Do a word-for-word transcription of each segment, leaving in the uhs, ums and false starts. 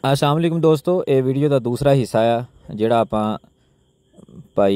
अस्सलाम वालेकुम दोस्तों, ये वीडियो का दूसरा हिस्सा है जिहड़ा आपां भाई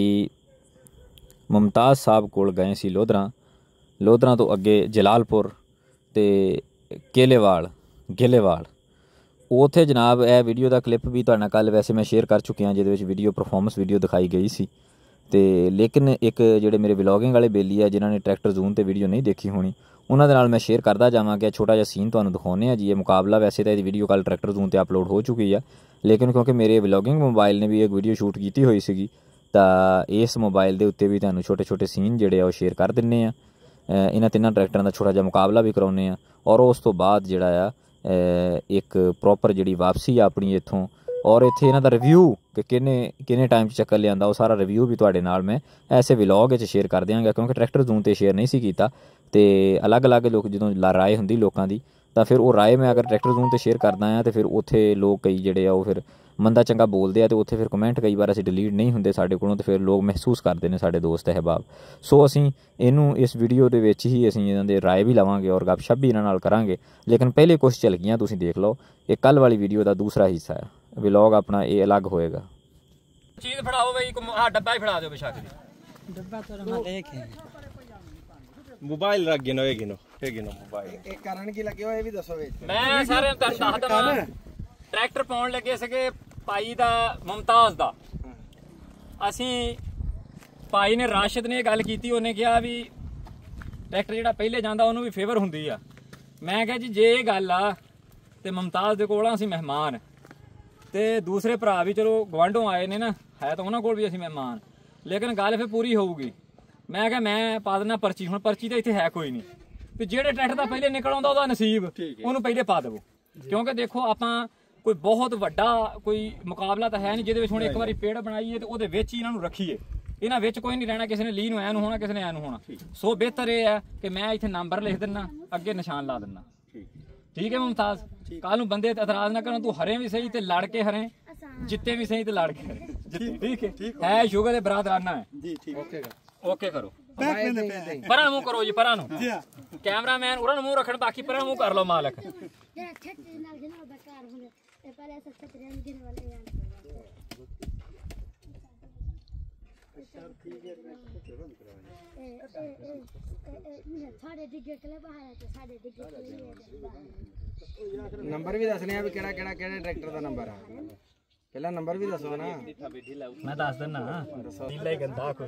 मुमताज़ साहब कोल गए सी लोधरा लोधरा तो अगे जलालपुर ते केलेवाल गेलेवाल उत्थे जनाब यह वीडियो का क्लिप भी तुहाडे नाल कल वैसे मैं शेयर कर चुकिया जिहदे विच वीडियो परफॉर्मेंस वीडियो दिखाई गई सी ते लेकिन एक जिहड़े मेरे व्लॉगिंग वाले बेली है जिन्होंने ट्रैक्टर जून ते वीडियो नहीं देखी होनी उन्होंने नाल मैं शेयर करता जावांगा। छोटा जिहा सीन तुहानूं दिखाउने आ जी। ये मुकाबला वैसे तो वीडियो कल ट्रैक्टर जून ते अपलोड हो चुकी है, लेकिन क्योंकि मेरे व्लॉगिंग मोबाइल ने भी एक वीडियो शूट की हुई सी तां इस मोबाइल के उत्ते भी तुहानूं छोटे छोटे सीन जिहड़े आ शेयर कर दिन्ने आ। इन्हां तिन्नां ट्रैक्टरां दा छोटा जिहा मुकाबला भी कराउने आ और उस तो बाद जिहड़ा आ एक प्रॉपर जिहड़ी वापसी आ अपनी इत्थों और इत्थे इन्हां दा रिव्यू कि किन्ने किन्ने टाइम चक्कर लिआंदा वो सारा रिव्यू भी तुहाडे नाल मैं ऐसे व्लॉग विच शेयर कर देंगा, क्योंकि ट्रैक्टर जून ते शेयर नहीं सी कीता ते अलग अलग लोग जदों राय हुंदी लोकां दी तां फिर वो राय मैं अगर ट्रैक्टर जून ते शेयर करदा आ तो फिर उत्थे लोग कई जिहड़े आ वो फिर मंदा चंगा बोलदे आ ते उत्थे फिर कमेंट कई बार असीं डिलीट नहीं हुंदे साडे कोलों, ते फिर लोग महसूस करदे ने साडे दोस्त अहबाब। सो असीं इनू इस वीडियो दे विच ही असीं इन्हां दे राय भी लवांगे और गपशप भी इन्हां नाल करांगे, लेकिन पहले कुछ झलकियां तुसीं देख लो। ये कल वाली वीडियो का दूसरा हिस्सा है, व्लॉग अपना ये अलग होएगा। चीज फड़ाओ भाई, हां डब्बा ही फड़ा दो बेशक दी डब्बा तो ना देखे मोबाइल रख गिनो ये गिनो ये गिनो मोबाइल एक कारण की लगे हो ये भी दसो वे मैं सारे दस दवा ट्रैक्टर पाउण लगे सके भाई दा मुमताज दा। असी भाई ने राशिद ने गल कीती, उन्हें कहा भी ट्रैक्टर जिहड़ा पहले जांदा उन्होंने भी फेवर हुंदी आ। मैं कहा जी जे ये गल आ ते मुमताज दे कोल असीं मेहमान ते दूसरे भरा भी चलो गवांढों आए ने ना, है तो उन्होंने कोल भी असीं मेहमान, लेकिन गल फिर पूरी होऊगी। मैं कहा मैं पा देना पर्ची, हुण पर्ची तो इत्थे है कोई नहीं भी जेड़े ट्रैक्टर दा पहले निकल आउंदा ओहदा नसीब उहनूं पहले पा देवो, क्योंकि देखो आपां कोई बहुत वड्डा कोई मुकाबला तो है नहीं जिहदे विच हुण एक बारी पेड़ बनाईए ते ओहदे विच ही इन्हां नूं रखीए। इन्हां विच कोई नहीं रहना, किसी ने ली नूं ऐ नूं होना, किसी ने ऐ नूं होना। सो बेहतर ये है कि मैं इत्थे नंबर लिख दिन्ना, अगे निशान ला दिन्ना। ठीक है मुमताज, कल नूं बंदे एतराज ना करन, तू हरे भी सही ते लड़ के हरे, जित्ते भी सही ते लड़ के हरे। ठीक है, है शुगर दे बरादराना है जी। ठीक ओके ओके करो, परा मुंह करो जी, परा नूं कैमरा मैन उरा मुंह रखन, बाकी परा मुंह कर लो मालक। नंबर भी दसने भी केड़ा केड़ा केड़े ट्रैक्टर दा नंबर है, पहला नंबर भी दसो ना। मैं दस देना ढीला ही गंदा कोई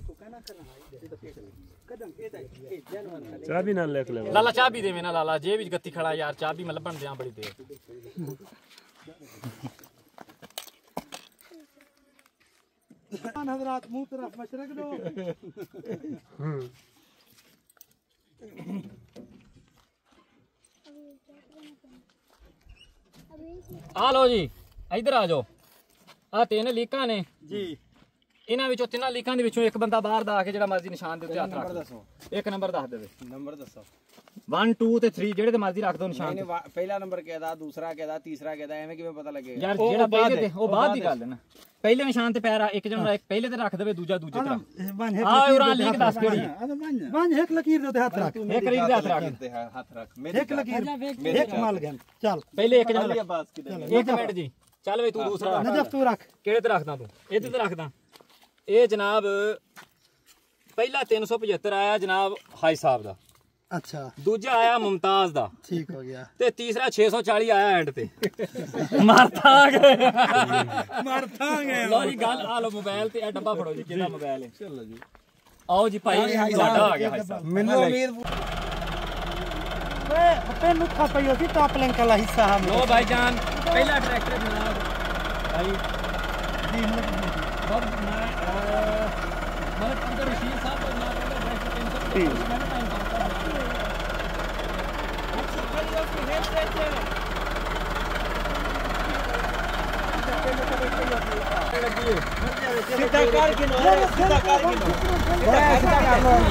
चाबी ना लिख ले लाला, चाबी दे मेना लाला, जेब विच गत्ती खड़ा यार, चाबी मैं लभण दियां बड़ी देर। हजरात मुंह तरफ मशरक दो। आ लो जी, इधर आ जाओ। आ तीन लीकां ने जी, इन्हां विचों तिन्नां लीकां दे विचों एक बंदा बाहर दा आके जेड़ा मर्जी निशान दे उत्ते हत्थ रख दो। एक नंबर दस देवे, नंबर दसो वन टू ते थ्री जेड़े ते मर्जी रख दो निशान। नहीं पहला नंबर कहदा, दूसरा कहदा, तीसरा कहदा, एवें किवें पता लगेगा यार जेड़ा पहले ते ओ बाद दी गल है ना। पहले निशान ते पैर एक जणा एक पहले ते रख देवे, दूजा दूजे तरफ। आ और लीक दस केड़ी वन एक लकीर दे हाथ रख, एक लकीर दे हाथ रख, हाथ रख मेरी एक लकीर एक माल गन चल। पहले एक जणा एक मिनट जी, चल भाई तू दूसरा नजफ तू रख, केड़े ते रखदा तू? इधर ते रखदा। ये जनाब पहला तीन सौ पचहत्तर आया जनाब हाई साहब दा, अच्छा दूजा आया मुमताज दा, ठीक हो गया, ते तीसरा छे सौ चालीस आया एंड ते। मारता गए मारता गए। लो जी गल आ लो मोबाइल ते ए डब्बा फड़ो जी, किहदा मोबाइल है? चलो जी आओ जी भाई, साडा आ गया हाई साहब। मैनू उम्मीद वे पेन उठा पई होती टॉप लिंक वाला हिस्सा हम लो भाईजान पहला ट्रैक्टर जनाब भाई जी बहुत मैं मतलब अंदर रशीद साहब को जनाब ट्रैक्टर तीन सौ मैंने टाइम पास अच्छा खाली उसकी हेड से सीधा कार के नो, सीधा कार के नो, सीधा कार लो।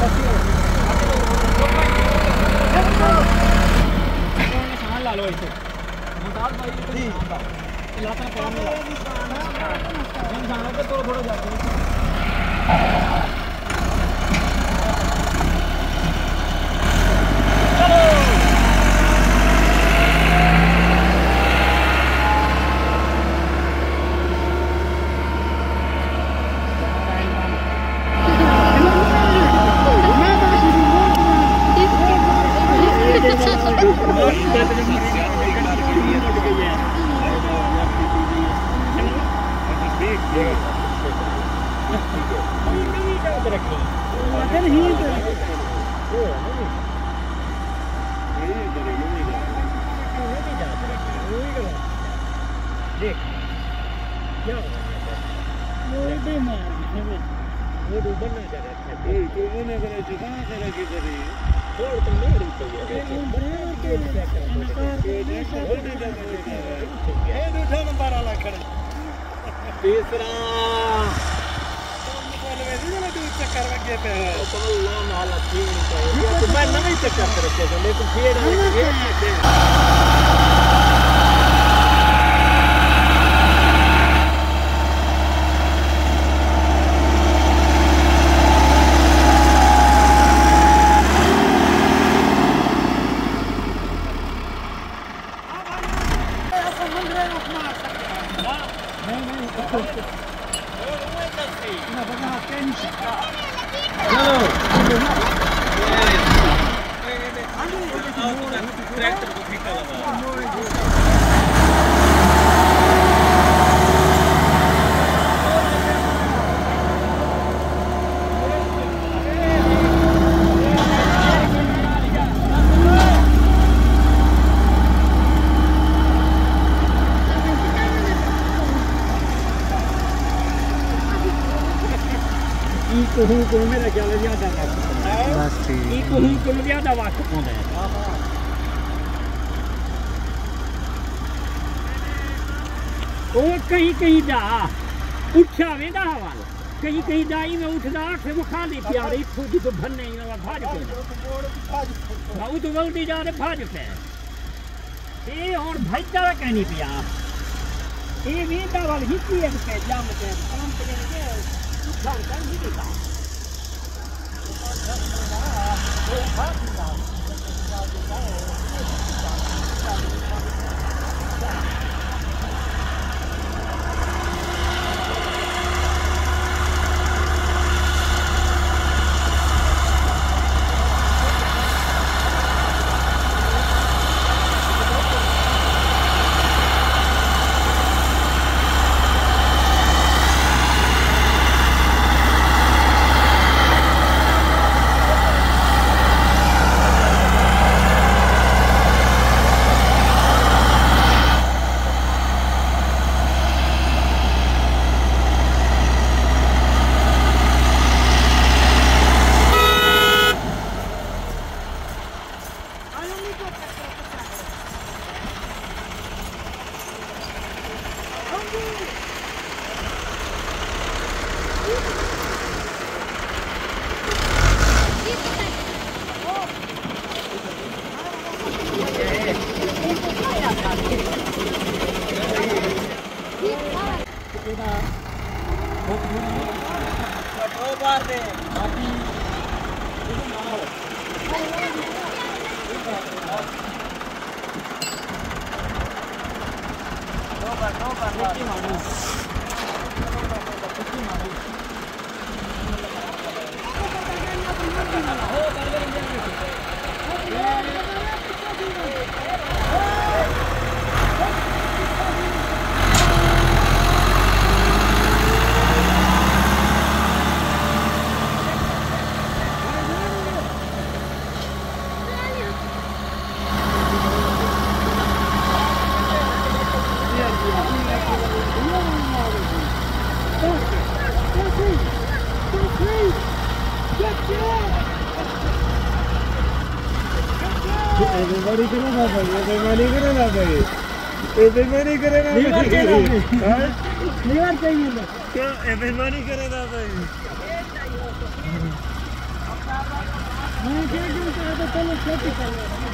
निशान ला लो इसे मुमताज भाई जी, लाता काम ला निशान पे थोड़ा थोड़ा जाते चलो। देख क्या हो गया वो बे मार है वो तो बनना जगह है ये तो बने करे जगह करे की जरी छोड़ तो नहीं तो ये बराबर के चेक कर ये दूसरा नंबर वाला खड़ा तीसरा चक्कर में गए थे तो अल्लाह नाला ठीक है तो मैं नहीं चक्कर करते थे लेकिन फिर ट्रैक्टर को फेंका लगा को हूं को मेरा ख्याल है ज्यादा बस ठीक ई को हूं को ज्यादा वक्त पाਉਂਦਾ है ਉਹ ਕहीं कहीं जा ਉੱਠਿਆ ਵੇਂਦਾ ਹਵਾਲ कहीं कहीं जाई में उठदा से वो खाली प्यार इथों की तो भन्ने ही ना भाज पे ना वो तो वल्दी जा रे भाज पे ए और भाईचारा कहनी पिया ए वेंदा वाल हिची एक पे जाम के काम पे के उठा कर ही देता वो भाग बेईमानी करे ना भाई बेईमानी करे ना भाई ए बेईमानी करे ना हां लीवर चाहिए ना क्या ए बेईमानी करे ना भाई मैं क्या कहूं तो चलो खेती कर लो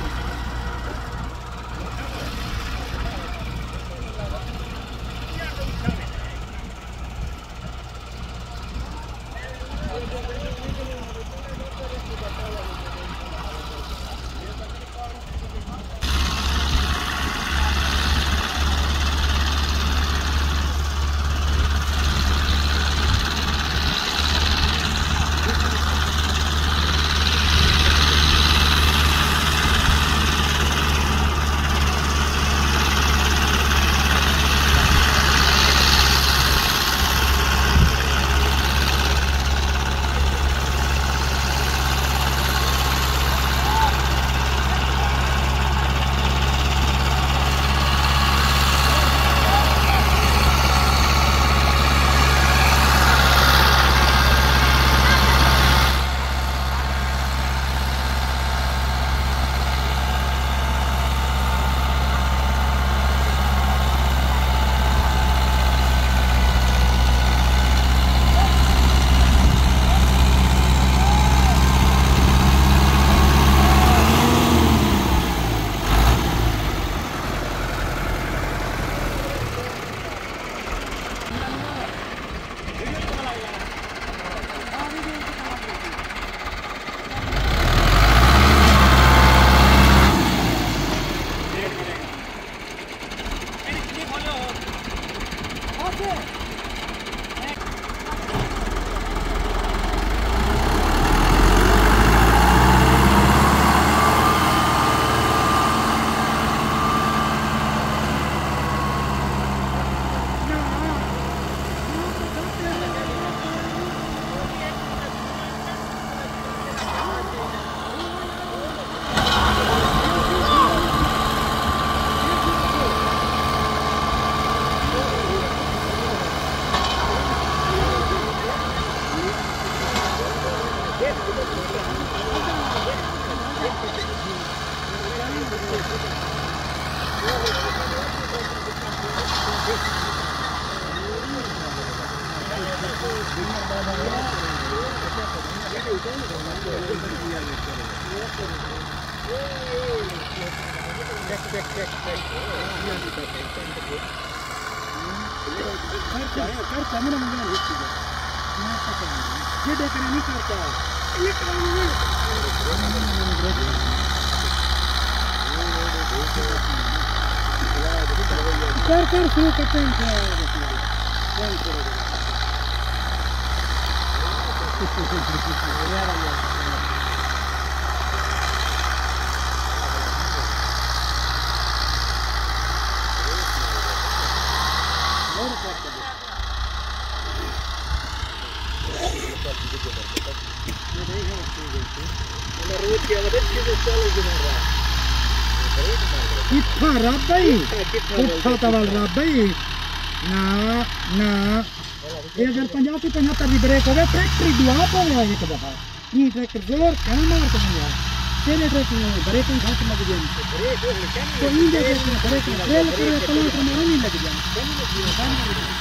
कर कर शुरू करते हैं कितना राबाई कितना तवल राबाई ना ना ये अगर पंजाब की पचहत्तर की ब्रेक हो गए ट्रैक्टर दुआ पा गया एक दफा ये ट्रैक्टर जोर कहाँ मार कर गया तेरे ट्रैक्टर में ब्रेक नहीं घाट लग गया तो इन जगह में ब्रेक फेल करे पलट मारो नहीं लग गया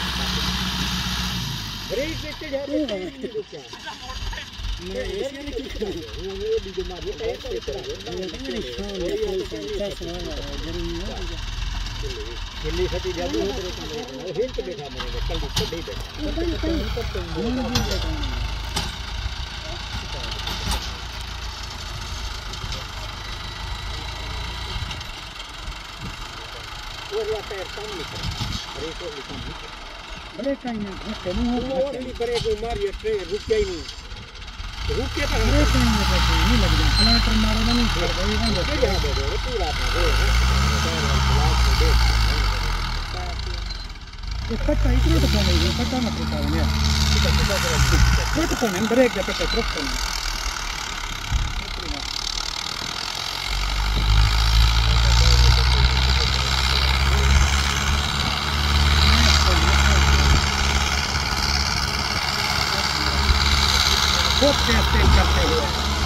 ब्रेक देते जा रहे हैं मैं ऐसे नहीं कर रहा हूं वो भी जो मार ये दिल्ली खटी जादू हो तेरे हिल के बैठा मैंने कल तो नहीं बैठा वो या पैर कम निकल ब्रेक को कम निकल ब्रेक का ही धक्के नहीं हो और नहीं ब्रेक को मार ये ट्रेन रुक गई नहीं रुक के तो ब्रेक नहीं नहीं लग गया पलट मारो नहीं फिर वही बंद हो गया दे पूरा ये पट्टा इतना तो नहीं है पट्टा मत उठाओ ने कट को नहीं ब्रेक के पट्टा रुक को नहीं खूब टेस्टिंग करते हुए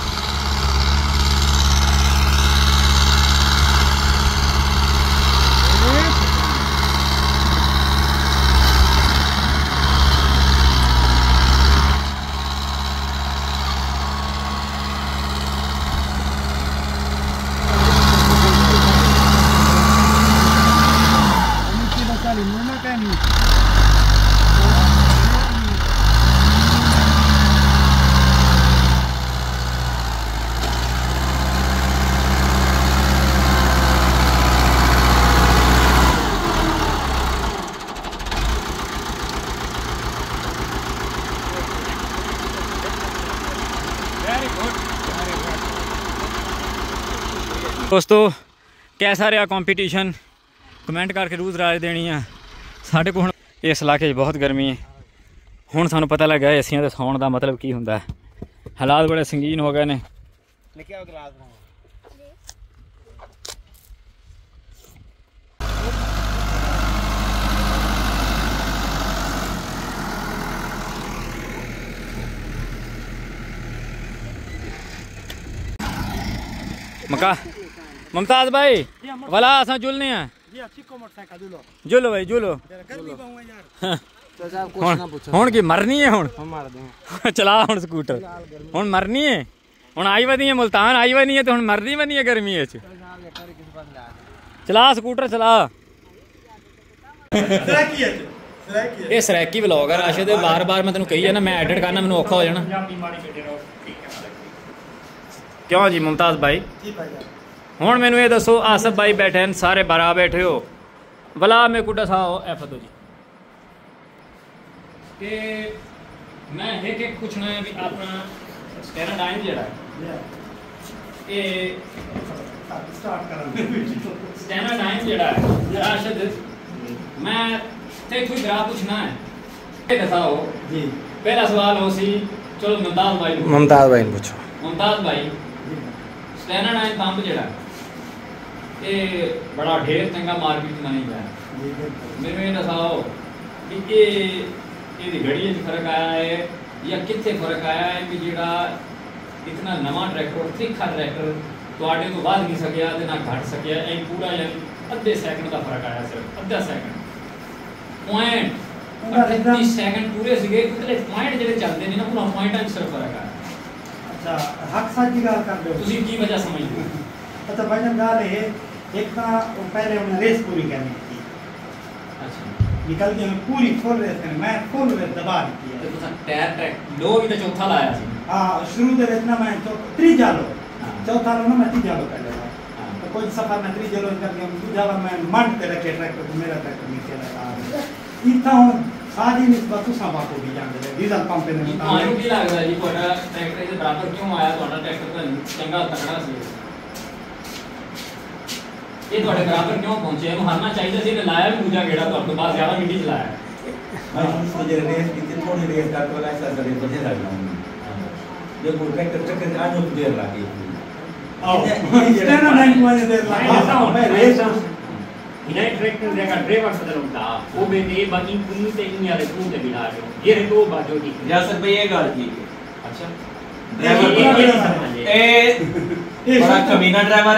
दोस्तों कैसा रहा कंपीटिशन कमेंट करके रूज राय देनी है। साढ़े को इस इलाके बहुत गर्मी है हुण सानू पता लग गया एसियां दे सौण दा मतलब की हुंदा है। हालात बड़े संगीन हो गए ने। मका मुमताज भाई वाला असा जुलने हैं जुलो भाई जुलो हुण की मरनी है हुण चला हुण स्कूटर हुण मरनी है हुण आई वनी है मुल्तान आई वनी है तो हुण मरनी वनी है गर्मी च चला स्कूटर चला। ये सरैकी व्लॉगर राशिद बार बार मैं तेन कही है ना मैं एडिट करना मैनू औखा हो जाना। क्यों जी मुमताज भाई हुण मैनू ये दसो आसफ भाई बैठे हैं सारे बारह बैठे हो भला मैं कुछ दसाओ एफ दो जी ਕਿ ਮੈਂ ਇੱਕ ਇੱਕ ਪੁੱਛਣਾ ਹੈ ਵੀ ਆਪਣਾ ਸਟੈਰਾਡਾਈਨ ਜਿਹੜਾ ਹੈ ਇਹ ਸਟਾਰਟ ਕਰਾਂਗੇ ਸਟੈਰਾਡਾਈਨ ਜਿਹੜਾ ਹੈ ਰਾਸ਼ਦ ਮੈਂ ਤੇ ਕੋਈ ਗਰਾ ਪੁੱਛਣਾ ਹੈ ਇਹ ਦੱਸਾਓ ਜੀ पहला सवाल हो सी चलो मुमताज भाई मुमताज भाई पूछो मुमताज भाई स्टैनाडाइन पंप जेड़ा ये बड़ा ढेर चंगा मार्केट में नहीं गया मेरे में दसाओ कि ये ये घड़ी च फर्क आया है या कितने फर्क आया है कि जेड़ा इतना नवा ट्रैक्टर तीखा ट्रैक्टर ਤੁਹਾਡੇ ਤੋਂ ਵੱਧ ਨਹੀਂ ਸਕਿਆ ਤੇ ਨਾ ਘਟ ਸਕਿਆ ਇਹ ਪੂਰਾ ਯਾਨੀ ਅੱਧੇ ਸੈਕਿੰਡ ਦਾ ਫਰਕ ਆਇਆ ਸਿਰਫ ਅੱਧਾ ਸੈਕਿੰਡ ਪੁਆਇੰਟ तीस सेकंड पूरे सीगे उतले पॉइंट ਜਿਹੜੇ ਚੱਲਦੇ ਨੇ ਨਾ ਉਹਨਾਂ ਪੁਆਇੰਟਾਂ 'ਚ ਸਿਰਫ ਫਰਕ ਆ ਅੱਛਾ ਹੱਕ ਸਾਜ ਦੀ ਗੱਲ ਕਰਦੇ ਹੋ ਤੁਸੀਂ ਕੀ ਵਜ੍ਹਾ ਸਮਝਦੇ ਹੋ ਅੱਛਾ ਭਾਈਜਾਨ ਗੱਲ ਇਹ ਇੱਕ ਤਾਂ ਉਹ ਪਹਿਲੇ ਉਹਨੇ ਰੇਸ ਪੂਰੀ ਕਰਨੀ ਸੀ ਅੱਛਾ ਨਿਕਲ ਕੇ ਉਹਨੇ ਪੂਰੀ ਫੁੱਲ ਰੇਸ ਕਰਨੀ ਮੈਂ ਫੁੱਲ ਰੇਸ ਦਬਾ ਦਿੱਤੀ ਤੇ ਹੈ ਤੁਸੀਂ ਟਾਇਰ ਟਰੈਕ ਲੋ ਵੀ ਤਾਂ ਚੌਥਾ ਲਾਇਆ ਸੀ ਹਾਂ ਸ਼ੁਰੂ ਦੇ ਵਿੱਚ ਨਾ ਮੈਂ ਚੌ- ਤੀਜਾ ਲੋ ਹਾਂ। ਚੌਥਾ ਲੋ ਨਾ ਮੈਂ ਤੀਜਾ ਲੋ ਕਰ ਲਿਆ ਹਾਂ। तो कोई सफर में तरीजे रोज कर गया दूजा बार मैं मंड ते रखे ट्रैक्टर तो मेरा ट्रैक्टर नीचे लगा इतना हूं सारी निस्बत तुसा बाको भी जानदे डीजल पंप ने ਤੁਹਾਨੂੰ ਕੀ ਲੱਗਦਾ ਜੀ ਤੁਹਾਡਾ ਟਰੈਕਟਰ ਦੇ ਬਰਾਬਰ ਕਿਉਂ ਆਇਆ ਤੁਹਾਡਾ ਟਰੈਕਟਰ ਤਾਂ ਚੰਗਾ ਤਕੜਾ ਸੀ ਇਹ ਤੁਹਾਡੇ ਬਰਾਬਰ ਕਿਉਂ ਪਹੁੰਚਿਆ ਇਹਨੂੰ ਹਰਨਾ ਚਾਹੀਦਾ ਸੀ ਇਹਨੇ ਲਾਇਆ ਵੀ ਦੂਜਾ ਗੇੜਾ ਤੁਹਾਡੇ ਤੋਂ ਬਾਅਦ ਜ਼ਿਆਦਾ ਮਿੱਟੀ ਚਲਾਇਆ मैं मुझे रेस की थोड़ी रेस का तो ऐसा करे बजे लग रहा ये वो ट्रैक्टर चक्कर आज तो देर लगी स्टैंड नाइन वाले देर लगा मैं रेस इन्हें ट्रैक्टर देखा ड्राइवर सदर होता वो बेटे बाकी कुनी ते इन यार तू ते बिला रहे हो ये रे तो बाजो की यासर भाई ये गाल की अच्छा ड्राइवर ए बड़ा कमीना ड्राइवर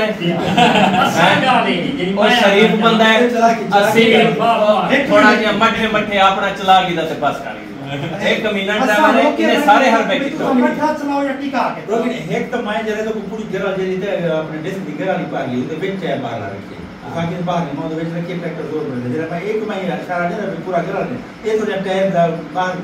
है और शरीफ बंदा है अस्सी थोड़ा जिहा मठे मठे अपना चला गया ते बस कर एक कमीना ड्राइवर है इन्हें सारे हर बैठ के मठा चलाओ या टिका के लेकिन एक तो मैं जरे तो पूरी गिरा जेरी ते अपने डिस्क दी गिरा ली पा गई उते विच है बाहर रखी ताकि बाहर नहीं मौत विच रखी ट्रैक्टर दो बंदे जरा मैं एक मैं सारा जरा पूरा गिरा ने ये तो टायर दा बाहर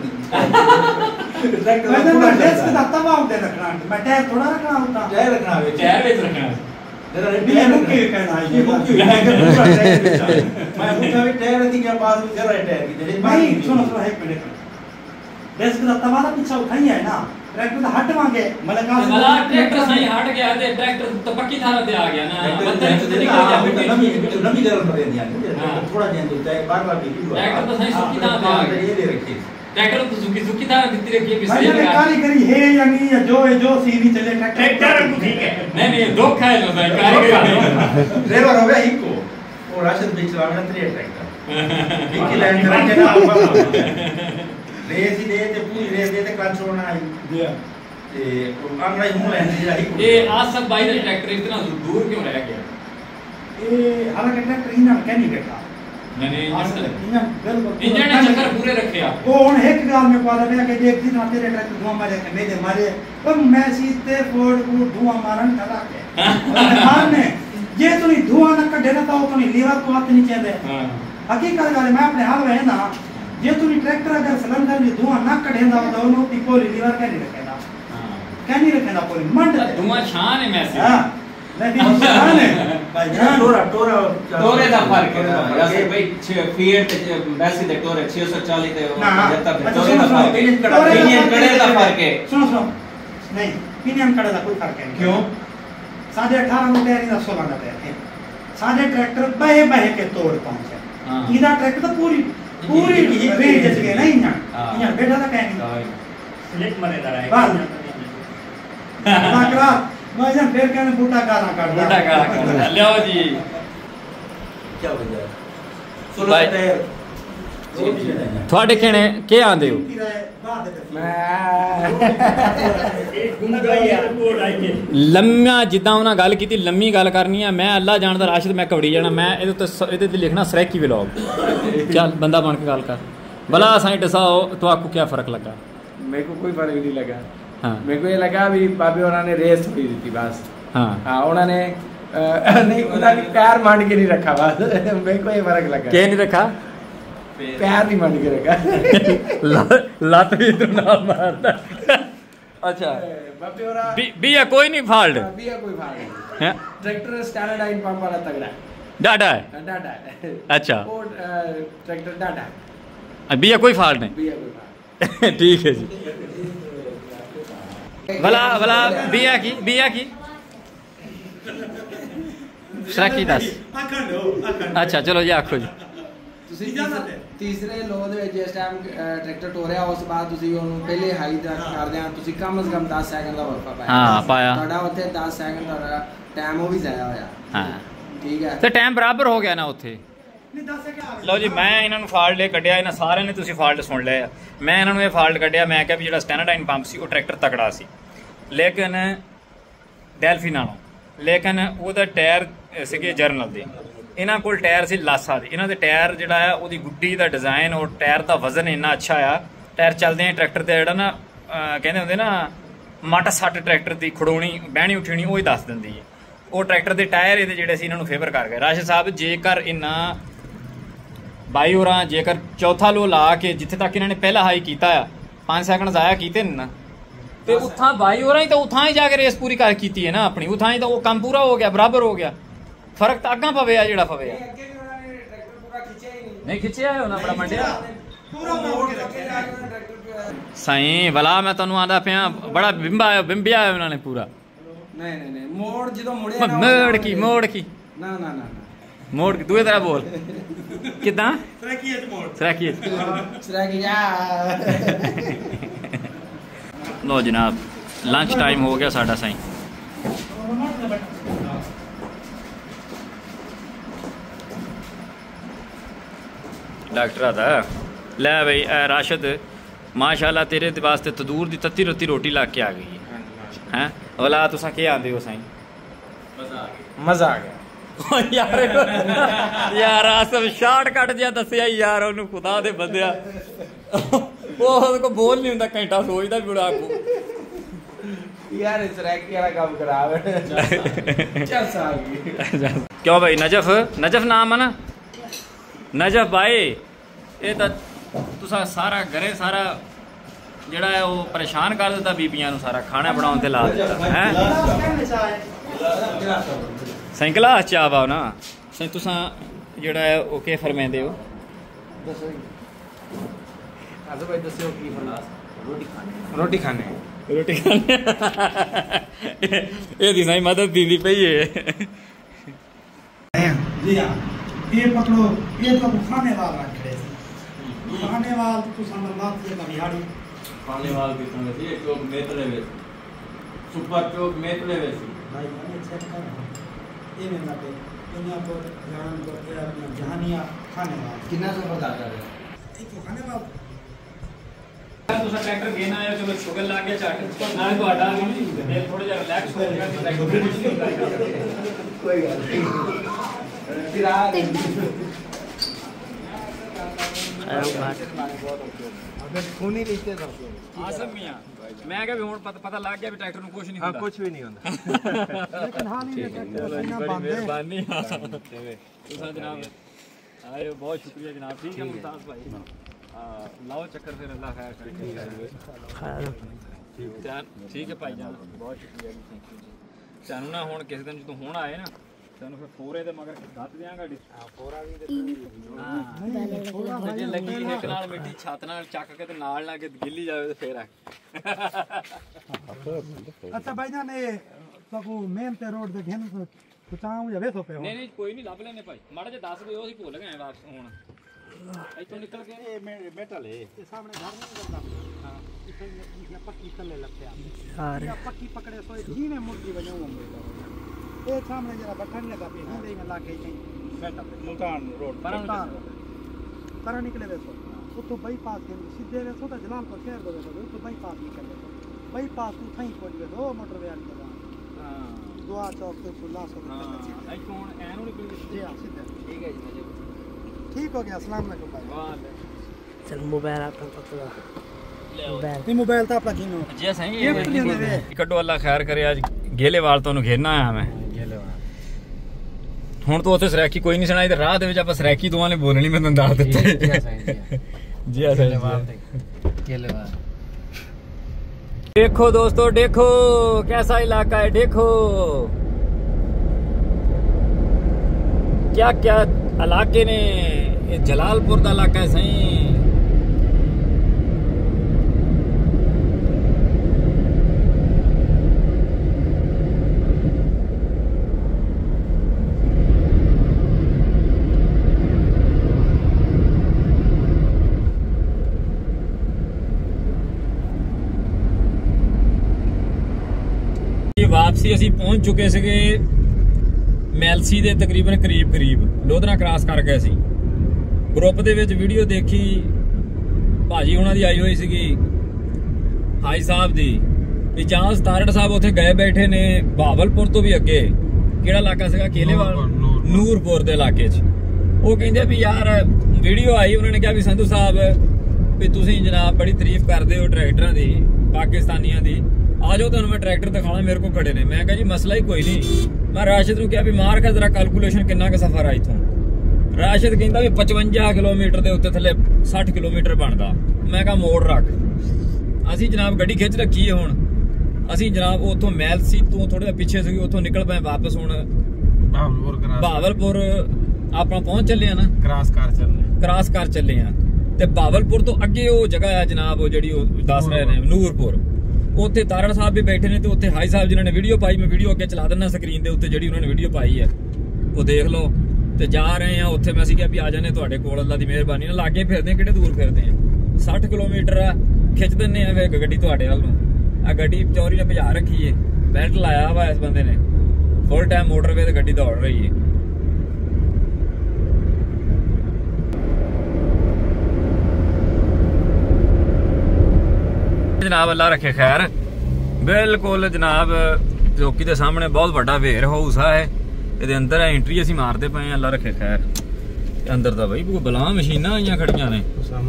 ट्रैक्टर मैं तो डेस्क दा तवा उते रखना मैं टायर थोड़ा रखना होता टायर रखना है ਟਾਇਰ ਵਿੱਚ ਰੱਖਣਾ जरा ये मुक्के कहना है ये मुक्की पूरा टायर विच मैं मुक्का भी टायर थी के पास में जरा टायर की जरे भाई सुनो सुनो एक मिनट डेस्क दा तवा ना पीछे उठाई है ना ट्रैक्टर दा हट मांगे मतलब का भला ट्रैक्टर सही हट गया ते ट्रैक्टर तो पक्की थार पे आ गया ना बत्तर से निकल गया मिट्टी नमी नमी जरा पड़े दिया हाँ। थोड़ा दिन तो चाहे बार बार भी ट्रैक्टर तो सही सुखी थार पे आ गया ये दे रखी ट्रैक्टर तो सुखी सुखी थार दी रखी है भाई पिछले ये लगा कारीगरी है या नहीं या जो है जो सीधी चले ट्रैक्टर को ठीक है नहीं नहीं दुख है जो भाई कारीगर ड्राइवर हो गया इको और राशन बीच चलाना त्रे ट्रैक्टर इकी लाइन करके ना आपा रेस ही दे ते पूरी रेस दे ते क्लच होना है ते आंगड़ा ही मुंह लेने जेड़ा इको ये आसफ भाई का ट्रैक्टर इतना दूर क्यों रह गया ये हालांकि ट्रैक्टर इना कह नहीं बैठा मैंने इना बिल्कुल इंजन ने चक्कर पूरे रखे आप वो हुन एक गाल में पाला मैं के देख दिन तेरे ट्रैक्टर धुआं मारे के मेरे मारे पर मैं सीधे फोर्ड को धुआं मारन चला के मारने ये तो नहीं धुआं ना कढे ना तो तो नहीं लीवर को हाथ नहीं चले हां हकीकत गाल मैं अपने हाल में ना ये तो नहीं ट्रैक्टर अगर सिलेंडर में धुआं ना कढेंदा तो उनो ती कोई लीवर के नहीं रखेगा हां क्या नहीं रखेगा कोई मंड धुआं छान है मैसे हां मैं भी शान है भाई जान टोरा टोरा टोरे दा फर्क है जैसे भाई छह फीट ते वैसे ते टोरे छह सौ चालीस ते पचहत्तर ते टोरे दा फर्क है इंजन कड़े दा फर्क है सुनो सुनो नहीं पिनियन कड़े दा कोई फर्क नहीं क्यों साढ़े अठारह में तैयारी दा सोलह का तैयारी साढ़े ट्रैक्टर बहे बहे के तोड़ पहुंचे हां इदा ट्रैक्टर तो पूरी पूरी रेंज जैसे नहीं ना यहाँ बैठा था कहीं स्लिप मरे दा बस लाकड़ा मैं जब फिर कहने बूटा गाना काट मोटा का लो जी क्या हो गया भाई- सोलह टायर ਤੁਹਾਡੇ ਕਹਿਣੇ ਕੀ ਆਂਦੇ ਹੋ एक घूम गई यार वो आई ਲੰਮਾ ਜਿੱਦਾਂ ਉਹਨਾਂ ਗੱਲ ਕੀਤੀ ਲੰਮੀ ਗੱਲ ਕਰਨੀ ਆ ਮੈਂ ਅੱਲਾ ਜਾਣਦਾ ਰਾਸ਼ਿਦ ਮੈਂ ਕਬੜੀ ਜਾਣਾ ਮੈਂ ਇਹਦੇ ਉੱਤੇ ਸ- ਇਹਦੇ ਤੇ ਲਿਖਣਾ ਸਰੈਕੀ ਵਲੌਗ ਚੱਲ ਬੰਦਾ ਬਣ ਕੇ ਗੱਲ ਕਰ भला साईं दसाओ तो आपको क्या फर्क लगा? मेरे को कोई फर्क नहीं लगा। हाँ मेरे को ये लगा भी बाबे उन्होंने रेस थोड़ी दी थी बस। हाँ हाँ उन्होंने नहीं उन्होंने पैर मांड के नहीं रखा बस मेरे को ये फर्क लगा। क्या नहीं रखा? पैर नहीं मांड के रखा लात भी तो ना मारता। अच्छा बाबे और बी बिया कोई नहीं फाल्ट बिया कोई फाल्ट नहीं। है ट्रैक्टर स्टैंडर्ड पंप वाला तगड़ा है, डाटा है। डाटा है। अच्छा वो ट्रैक्टर डाटा है, बिया कोई फाल्ट नहीं। बिया कोई फाल्ट ठीक है जी। भला भला बिया की बिया की सराकी दस। अच्छा चलो जी आखो जी। तीसरे ਲੋ ਦੇ ਵਿੱਚ ਇਸ ਟਾਈਮ ਟਰੈਕਟਰ ਟੋਰਿਆ ਉਸ ਤੋਂ ਬਾਅਦ ਤੁਸੀਂ ਉਹਨੂੰ ਪਹਿਲੇ ਹਾਈ ਦਾ ਕਰਦੇ ਆ ਤੁਸੀਂ ਕਮ ਸੇ ਕਮ ਦਸ ਸੈਕਿੰਡ ਦਾ ਵਰਫਾ ਪਾਇਆ। ਹਾਂ ਪਾਇਆ ਤੁਹਾਡਾ ਉੱਥੇ ਦਸ ਸੈਕਿੰਡ ਦਾ ਟਾਈਮ ਉਹ ਵੀ ਜ਼ਾਇਆ ਹੋਇਆ। ਹਾਂ ਠੀਕ ਹੈ ਤੇ ਟਾਈਮ ਬਰਾਬਰ ਹੋ ਗਿਆ ਨਾ ਉੱਥੇ। ਲਓ ਜੀ ਮੈਂ ਇਹਨਾਂ ਨੂੰ ਫਾਲਟ ਇਹ ਕੱਢਿਆ, ਇਹਨਾਂ ਸਾਰਿਆਂ ਨੇ ਤੁਸੀਂ ਫਾਲਟ ਸੁਣ ਲਿਆ। ਮੈਂ ਇਹਨਾਂ ਨੂੰ ਇਹ ਫਾਲਟ ਕੱਢਿਆ, ਮੈਂ ਕਿਹਾ ਵੀ ਜਿਹੜਾ ਸਟੈਨਾਡਾਈਨ ਪੰਪ ਸੀ ਉਹ ਟਰੈਕਟਰ ਤਕੜਾ ਸੀ ਲੇਕਿਨ ਡੈਲਫੀ ਨਾਲੋਂ, ਲੇਕਿਨ ਉਹਦਾ ਟਾਇਰ ਸੀਗੇ ਜਰਨਲ ਦੇ, ਇਹਨਾਂ ਕੋਲ ਟਾਇਰ ਸੀ ਲਾਸਾ ਦੇ। ਇਹਨਾਂ ਦੇ ਟਾਇਰ ਜਿਹੜਾ ਆ ਉਹਦੀ ਗੁੱਡੀ ਦਾ ਡਿਜ਼ਾਈਨ ਔਰ ਟਾਇਰ ਦਾ ਵਜ਼ਨ ਇੰਨਾ ਅੱਛਾ ਆ, ਟਾਇਰ ਚੱਲਦੇ ਆ ਟਰੈਕਟਰ ਤੇ ਜਿਹੜਾ ਨਾ ਕਹਿੰਦੇ ਹੁੰਦੇ ਨਾ ਮੱਟ ਸੱਟ ਟਰੈਕਟਰ ਦੀ ਖੜੋਣੀ ਬਹਿਣੀ ਉੱਠਣੀ ਉਹ ਹੀ ਦੱਸ ਦਿੰਦੀ ਹੈ। ਉਹ ਟਰੈਕਟਰ ਦੇ ਟਾਇਰ ਇਹਦੇ ਜਿਹੜੇ ਸੀ ਇਹਨਾਂ ਨੂੰ ਫੇਵਰ ਕਰ ਗਏ। ਰਾਸ਼ਦ ਸਾਹਿਬ ਜੇਕਰ ਇਹਨਾਂ ਬਾਈ ਹੋਰਾਂ ਜੇਕਰ ਚੌਥਾ ਲੋ ਲਾ ਕੇ ਜਿੱਥੇ ਤੱਕ ਇਹਨਾਂ ਨੇ ਪਹਿਲਾ ਹਾਈ ਕੀਤਾ ਆ ਪੰਜ ਸੈਕਿੰਡ ਜ਼ਾਇਆ ਕੀਤੇ ਨੇ ਨਾ, ਤੇ ਉੱਥਾਂ ਬਾਈ ਹੋਰਾਂ ਹੀ ਤਾਂ ਉੱਥਾਂ ਹੀ ਜਾ ਕੇ ਰੇਸ ਪੂਰੀ ਕਰ ਕੀਤੀ ਹੈ ਨਾ ਆਪਣੀ, ਉੱਥਾਂ ਹੀ ਤਾਂ ਉਹ ਕੰਮ ਪੂਰਾ ਹੋ ਗਿਆ, ਬਰਾਬਰ ਹੋ ਗਿਆ। ਫਰਕ ਤਾਂ ਅੱਗਾ ਪਵੇ ਆ ਜਿਹੜਾ ਪਵੇ ਆ ਨਹੀਂ ਖਿੱਚਿਆ ਉਹਨਾਂ ਬੜਾ ਮੰਡਿਆ ਸਾਈਂ ਭਲਾ ਮੈਂ ਤੁਹਾਨੂੰ ਆਂਦਾ ਪਿਆ ਬੜਾ ਬਿੰਬਾ ਬਿੰਬਿਆ ਉਹਨਾਂ ਨੇ ਪੂਰਾ। ਨਹੀਂ ਨਹੀਂ ਨਹੀਂ ਮੋੜ ਜਦੋਂ ਮੁੜਿਆ ਨਾ ਮੋੜ ਕੀ ਮੋੜ ਕੀ ਨਾ ਨਾ ਨਾ ਮੋੜ ਕੀ ਦੂਏ ਤਰ੍ਹਾਂ ਬੋਲ ਕਿਦਾਂ ਸਰਾਕੀ ਚ ਮੋੜ ਸਰਾਕੀ ਸਰਾਕੀ ਜਾ। ਲੋ ਜਨਾਬ ਲੰਚ ਟਾਈਮ ਹੋ ਗਿਆ ਸਾਡਾ ਸਾਈਂ। डॉक्टर आता लै भाई राशिद माशाल्लाह तेरे वास्ते तंदूर दी तत्ती रत्ती रोटी ला के आ गई है हैं भला तुसा के आंदे हो साईं? मजा आ गया यार यार आसफ शार्टकट जिहा दसिया यार ओनू खुदा दे बंदिया ਉਹ ਕੋ ਬੋਲ ਨਹੀਂ ਹੁੰਦਾ ਘੰਟਾ ਸੋਚਦਾ ਵੀ ਬੜਾ ਕੋ यार सराकी वाला काम खराब है। चल साहब क्यों भाई नजफ नजफ नाम है ना नजफ भाई ये तो तुसा सारा घरे सारा जड़ा है वो परेशान कर देता बीबियां नू सारा खाना बनाने ला देता है सही गिलास चाह पाओ ना सही तुसा जड़ा है वो के फरमाते हो रोटी खाने रोटी खाने ये दी सही मदद दी पई है जी हाँ ये पकड़ो ये तो खाने वाल रख रहे थे खाने वाल तो समझ बात ये बिहारी खाने वाल की संग थी एक लोग मेतले वे सुपर चौक मेतले वे भाई मैंने चेक कर ये में ना पे दुनिया को जान को तेरा अपना जहानिया खाने वाल कितना सफर आता है एक तो खाने वाल तुसा ट्रैक्टर घेना आया चलो शुगर ला के चाट नाले तो हटा नहीं ते थोड़ा जा रिलैक्स हो गया तो ट्रैक्टर कुछ नहीं करेगा कोई बात नहीं फिर आ अगर खून ही नीचे था आसम मियां मैं क्या भी हुन पता पता लग गया भी ट्रैक्टर नु कुछ नहीं हाँ होता कुछ भी नहीं होता लेकिन हाल ही में ट्रैक्टर सीना बड़ी बांधे मेहरबानी तुसा जनाब आए बहुत शुक्रिया जनाब ठीक है मुमताज भाई लाओ चक्कर फिर अल्लाह खैर करे ठीक है भाई जान बहुत शुक्रिया जी थैंक यू जी ਸਾਨੂੰ ਨਾ ਹੁਣ ਕਿਸੇ ਦਿਨ ਜਦੋਂ ਹੁਣ ਆਏ ਨਾ ਸਾਨੂੰ ਫਿਰ ਫੋਰੇ ਦੇ ਮਗਰ ਦੱਸ ਦਿਆਂਗਾ ਹਾਂ ਫੋਰਾ ਵੀ ਤੇ ਜੇ ਲੱਗੀ ਇੱਕ ਨਾਲ ਮਿੱਟੀ ਛੱਤ ਨਾਲ ਚੱਕ ਕੇ ਤੇ ਨਾਲ ਲਾ ਕੇ ਗਿੱਲੀ ਜਾਵੇ ਤੇ ਫੇਰ ਆ अच्छा भाईजान ये सबू मेन पे रोड दे घेन को कुचाऊ या वेसो पे हो ਨਹੀਂ ਨਹੀਂ ਕੋਈ ਨਹੀਂ ਲੱਭ ਲੈਨੇ ਭਾਈ ਮਾੜਾ ਜਿਹਾ ਦੱਸ ਦਿਓ ਅਸੀਂ ਭੁੱਲ ਗਏ ਵਾਪਸ ਹੁਣ ਇੱਥੋਂ ਨਿਕਲ ਕੇ ये मेटल है ये सामने घर नहीं करता हां इसने पक्की चले लगते आ या पक्की पकड़े सो जी में मुर्गी बजाऊं हम ये सामने जरा बटन लगा पे हिंदे में लाके नहीं मेटल मुल्तान रोड पर पर निकले वेसो वो तो बाईपास के सीधे वेसो तो जलालपुर शहर दे वेसो तो बाईपास निकले बाईपास तो थई पहुंच गए दो मोटरवे वाली जगह ਹਾਂ दुआ चौक से खुला सो ਹਾਂ ਇੱਥੋਂ ਹੁਣ ਐ ਨੂੰ ਨਿਕਲ ਕੇ जी हां सीधे ਠੀਕ ਹੈ ਜੀ ठीक हो गया अस्सलाम वालेकुम भाई ਵਾਹ चल मोबाइल आपका पकड़ो मोबाइल ये मोबाइल तो अपना कीनो जी सही ये भी नहीं होने ਕੱਢੋ ਅੱਲਾ ਖੈਰ ਕਰੇ ਅੱਜ ਗੇਲੇਵਾਲ ਤੋਂ ਨੂੰ ਘੇਰਨਾ ਆਇਆ ਮੈਂ ਹੁਣ ਤੋਂ ਉੱਥੇ ਸਰੈਕੀ ਕੋਈ ਨਹੀਂ ਸੁਣਾਈ ਤੇ ਰਾਹ ਦੇ ਵਿੱਚ ਆਪਾਂ ਸਰੈਕੀ ਦੋਵਾਂ ਨੇ ਬੋਲਣੀ ਮੈਂ ਤੁਹਾਨੂੰ ਦੱਸ ਦਿੱਤਾ ਜੀ ਆ ਸਹੀ ਜੀ ਆ ਸਹੀ गेलेवाल देखो दोस्तों देखो कैसा इलाका है देखो क्या क्या इलाके ने ये जलालपुर का इलाका है सही ਵਾਪਸੀ ਅਸੀਂ ਪਹੁੰਚ ਚੁੱਕੇ ਸੀਗੇ ਮੈਲਸੀ ਦੇ ਤਕਰੀਬਨ ਕਰੀਬ ਕਰੀਬ ਲੋਧਰਾ ਕ੍ਰਾਸ ਕਰ ਗਏ ਸੀ। ਗਰੁੱਪ ਦੇ ਵਿੱਚ ਵੀਡੀਓ ਦੇਖੀ ਭਾਜੀ ਉਹਨਾਂ ਦੀ ਆਈ ਹੋਈ ਸੀਗੀ ਹਾਈ ਸਾਹਿਬ ਦੀ ਵੀ ਚਾਂਸ ਤਾਰੜ ਸਾਹਿਬ ਉੱਥੇ ਗਏ ਬੈਠੇ ਨੇ ਬਹਾਵਲਪੁਰ ਤੋਂ ਵੀ ਅੱਗੇ। ਕਿਹੜਾ ਇਲਾਕਾ ਸੀਗਾ? ਕੇਲੇਵਾਲ, ਨੂਰਪੁਰ ਦੇ ਇਲਾਕੇ 'ਚ। ਉਹ ਕਹਿੰਦੇ ਵੀ ਯਾਰ ਵੀਡੀਓ ਆਈ, ਉਹਨਾਂ ਨੇ ਕਿਹਾ ਵੀ ਸੰਧੂ ਸਾਹਿਬ ਵੀ ਤੁਸੀਂ ਜਨਾਬ ਬੜੀ ਤਾਰੀਫ ਕਰਦੇ ਹੋ ਟਰੈਕਟਰਾਂ ਦੀ ਪਾਕਿਸਤਾਨੀਆਂ ਦੀ, ਆ ਜਾਓ ਤੁਹਾਨੂੰ ਮੈਂ ਟਰੈਕਟਰ ਦਿਖਾਣਾ, ਮੇਰੇ ਕੋਲ ਖੜੇ ਨੇ। ਮੈਂ ਕਿਹਾ ਜੀ ਮਸਲਾ ਹੀ ਕੋਈ ਨਹੀਂ। ਮੈਂ ਰਾਸ਼ਿਦ ਨੂੰ ਕਿਹਾ ਵੀ ਮਾਰ ਕੇ ਜ਼ਰਾ ਕੈਲਕੂਲੇਸ਼ਨ ਕਿੰਨਾ ਕੁ ਸਫ਼ਰ ਆ ਇੱਥੋਂ। ਰਾਸ਼ਿਦ ਕਹਿੰਦਾ ਵੀ ਪਚਵੰਜਾ ਕਿਲੋਮੀਟਰ ਦੇ ਉੱਤੇ ਥੱਲੇ ਸੱਠ ਕਿਲੋਮੀਟਰ ਬਣਦਾ। ਮੈਂ ਕਿਹਾ ਮੋੜ ਰੱਖ। ਅਸੀਂ ਜਨਾਬ ਗੱਡੀ ਖਿੱਚ ਰੱਖੀ ਹੈ। ਹੁਣ ਅਸੀਂ ਜਨਾਬ ਉੱਥੋਂ ਮੈਲਸੀ ਤੋਂ ਥੋੜੇ ਜਿਹਾ ਪਿੱਛੇ ਸੀ, ਉੱਥੋਂ ਨਿਕਲ ਪਏ ਵਾਪਸ। ਹੁਣ ਬਹਾਵਲਪੁਰ ਆਪਾਂ ਪਹੁੰਚ ਚੱਲੇ ਆ ਨਾ, ਕ੍ਰਾਸ ਕਰ ਚੱਲੇ ਕ੍ਰਾਸ ਕਰ ਚੱਲੇ ਆ। ਤੇ ਬਹਾਵਲਪੁਰ ਤੋਂ ਅੱਗੇ ਉਹ ਜਗ੍ਹਾ ਆ ਜਨਾਬ, ਉਹ ਜਿਹੜੀ ਉਹ ਦੱਸ ਰਹੇ ਨੇ ਨੂਰਪੁਰ, ਉੱਥੇ ਤਾਰੜ ਸਾਹਿਬ ਵੀ ਬੈਠੇ ਨੇ ਤੇ ਉੱਥੇ ਹਾਈ ਸਾਹਿਬ ਜਿਨ੍ਹਾਂ ਨੇ ਵੀਡੀਓ ਪਾਈ, ਮੈਂ ਵੀਡੀਓ ਅੱਗੇ ਚਲਾ ਦਿੰਦਾ ਸਕਰੀਨ ਦੇ ਉੱਤੇ, ਜਿਹੜੀ ਉਹਨਾਂ ਨੇ ਵੀਡੀਓ ਪਾਈ ਹੈ ਉਹ ਦੇਖ ਲਓ। ਤੇ ਜਾ ਰਹੇ ਆ ਉੱਥੇ। ਮੈਂ ਅਸੀਂ ਕਿਹਾ ਵੀ ਆ ਜਾਣੇ ਤੁਹਾਡੇ ਕੋਲ, ਅੱਲਾ ਦੀ ਮਿਹਰਬਾਨੀ ਨਾਲ। ਲਾਗੇ ਫਿਰਦੇ ਕਿਹੜੇ ਦੂਰ ਫਿਰਦੇ ਆ। ਸੱਠ ਕਿਲੋਮੀਟਰ ਆ, ਖਿੱਚ ਦਿੰਨੇ ਆ ਵੇ ਗੱਡੀ ਤੁਹਾਡੇ ਵੱਲ ਨੂੰ। ਆ ਗੱਡੀ ਚੋਰੀ ਨੇ ਭਜਾ ਰੱਖੀ ਏ, ਬੈਲਟ ਲਾਇਆ ਵਾ ਇਸ ਬੰਦੇ ਨੇ, ਫੁੱਲ ਟਾਈਮ ਮੋਟਰਵੇ ਤੇ ਗੱਡੀ ਦੌੜ ਰਹੀ ਏ। ਜਨਾਬ ਅੱਲਾ ਰੱਖੇ ਖੈਰ। ਬਿਲਕੁਲ ਜਨਾਬ ਚੌਕੀ ਦੇ ਸਾਹਮਣੇ ਬਹੁਤ ਵੱਡਾ ਵੇਅਰ ਹਾਊਸ ਆ ਹੈ, ਇਹਦੇ ਅੰਦਰ ਐਂਟਰੀ ਅਸੀਂ ਮਾਰਦੇ ਪਏ ਆ। ਅੱਲਾ ਰੱਖੇ ਖੈਰ। ਅੰਦਰ ਤਾਂ ਬਈ ਬਲਾ ਮਸ਼ੀਨਾਂ ਆਈਆਂ ਖੜੀਆਂ ਨੇ।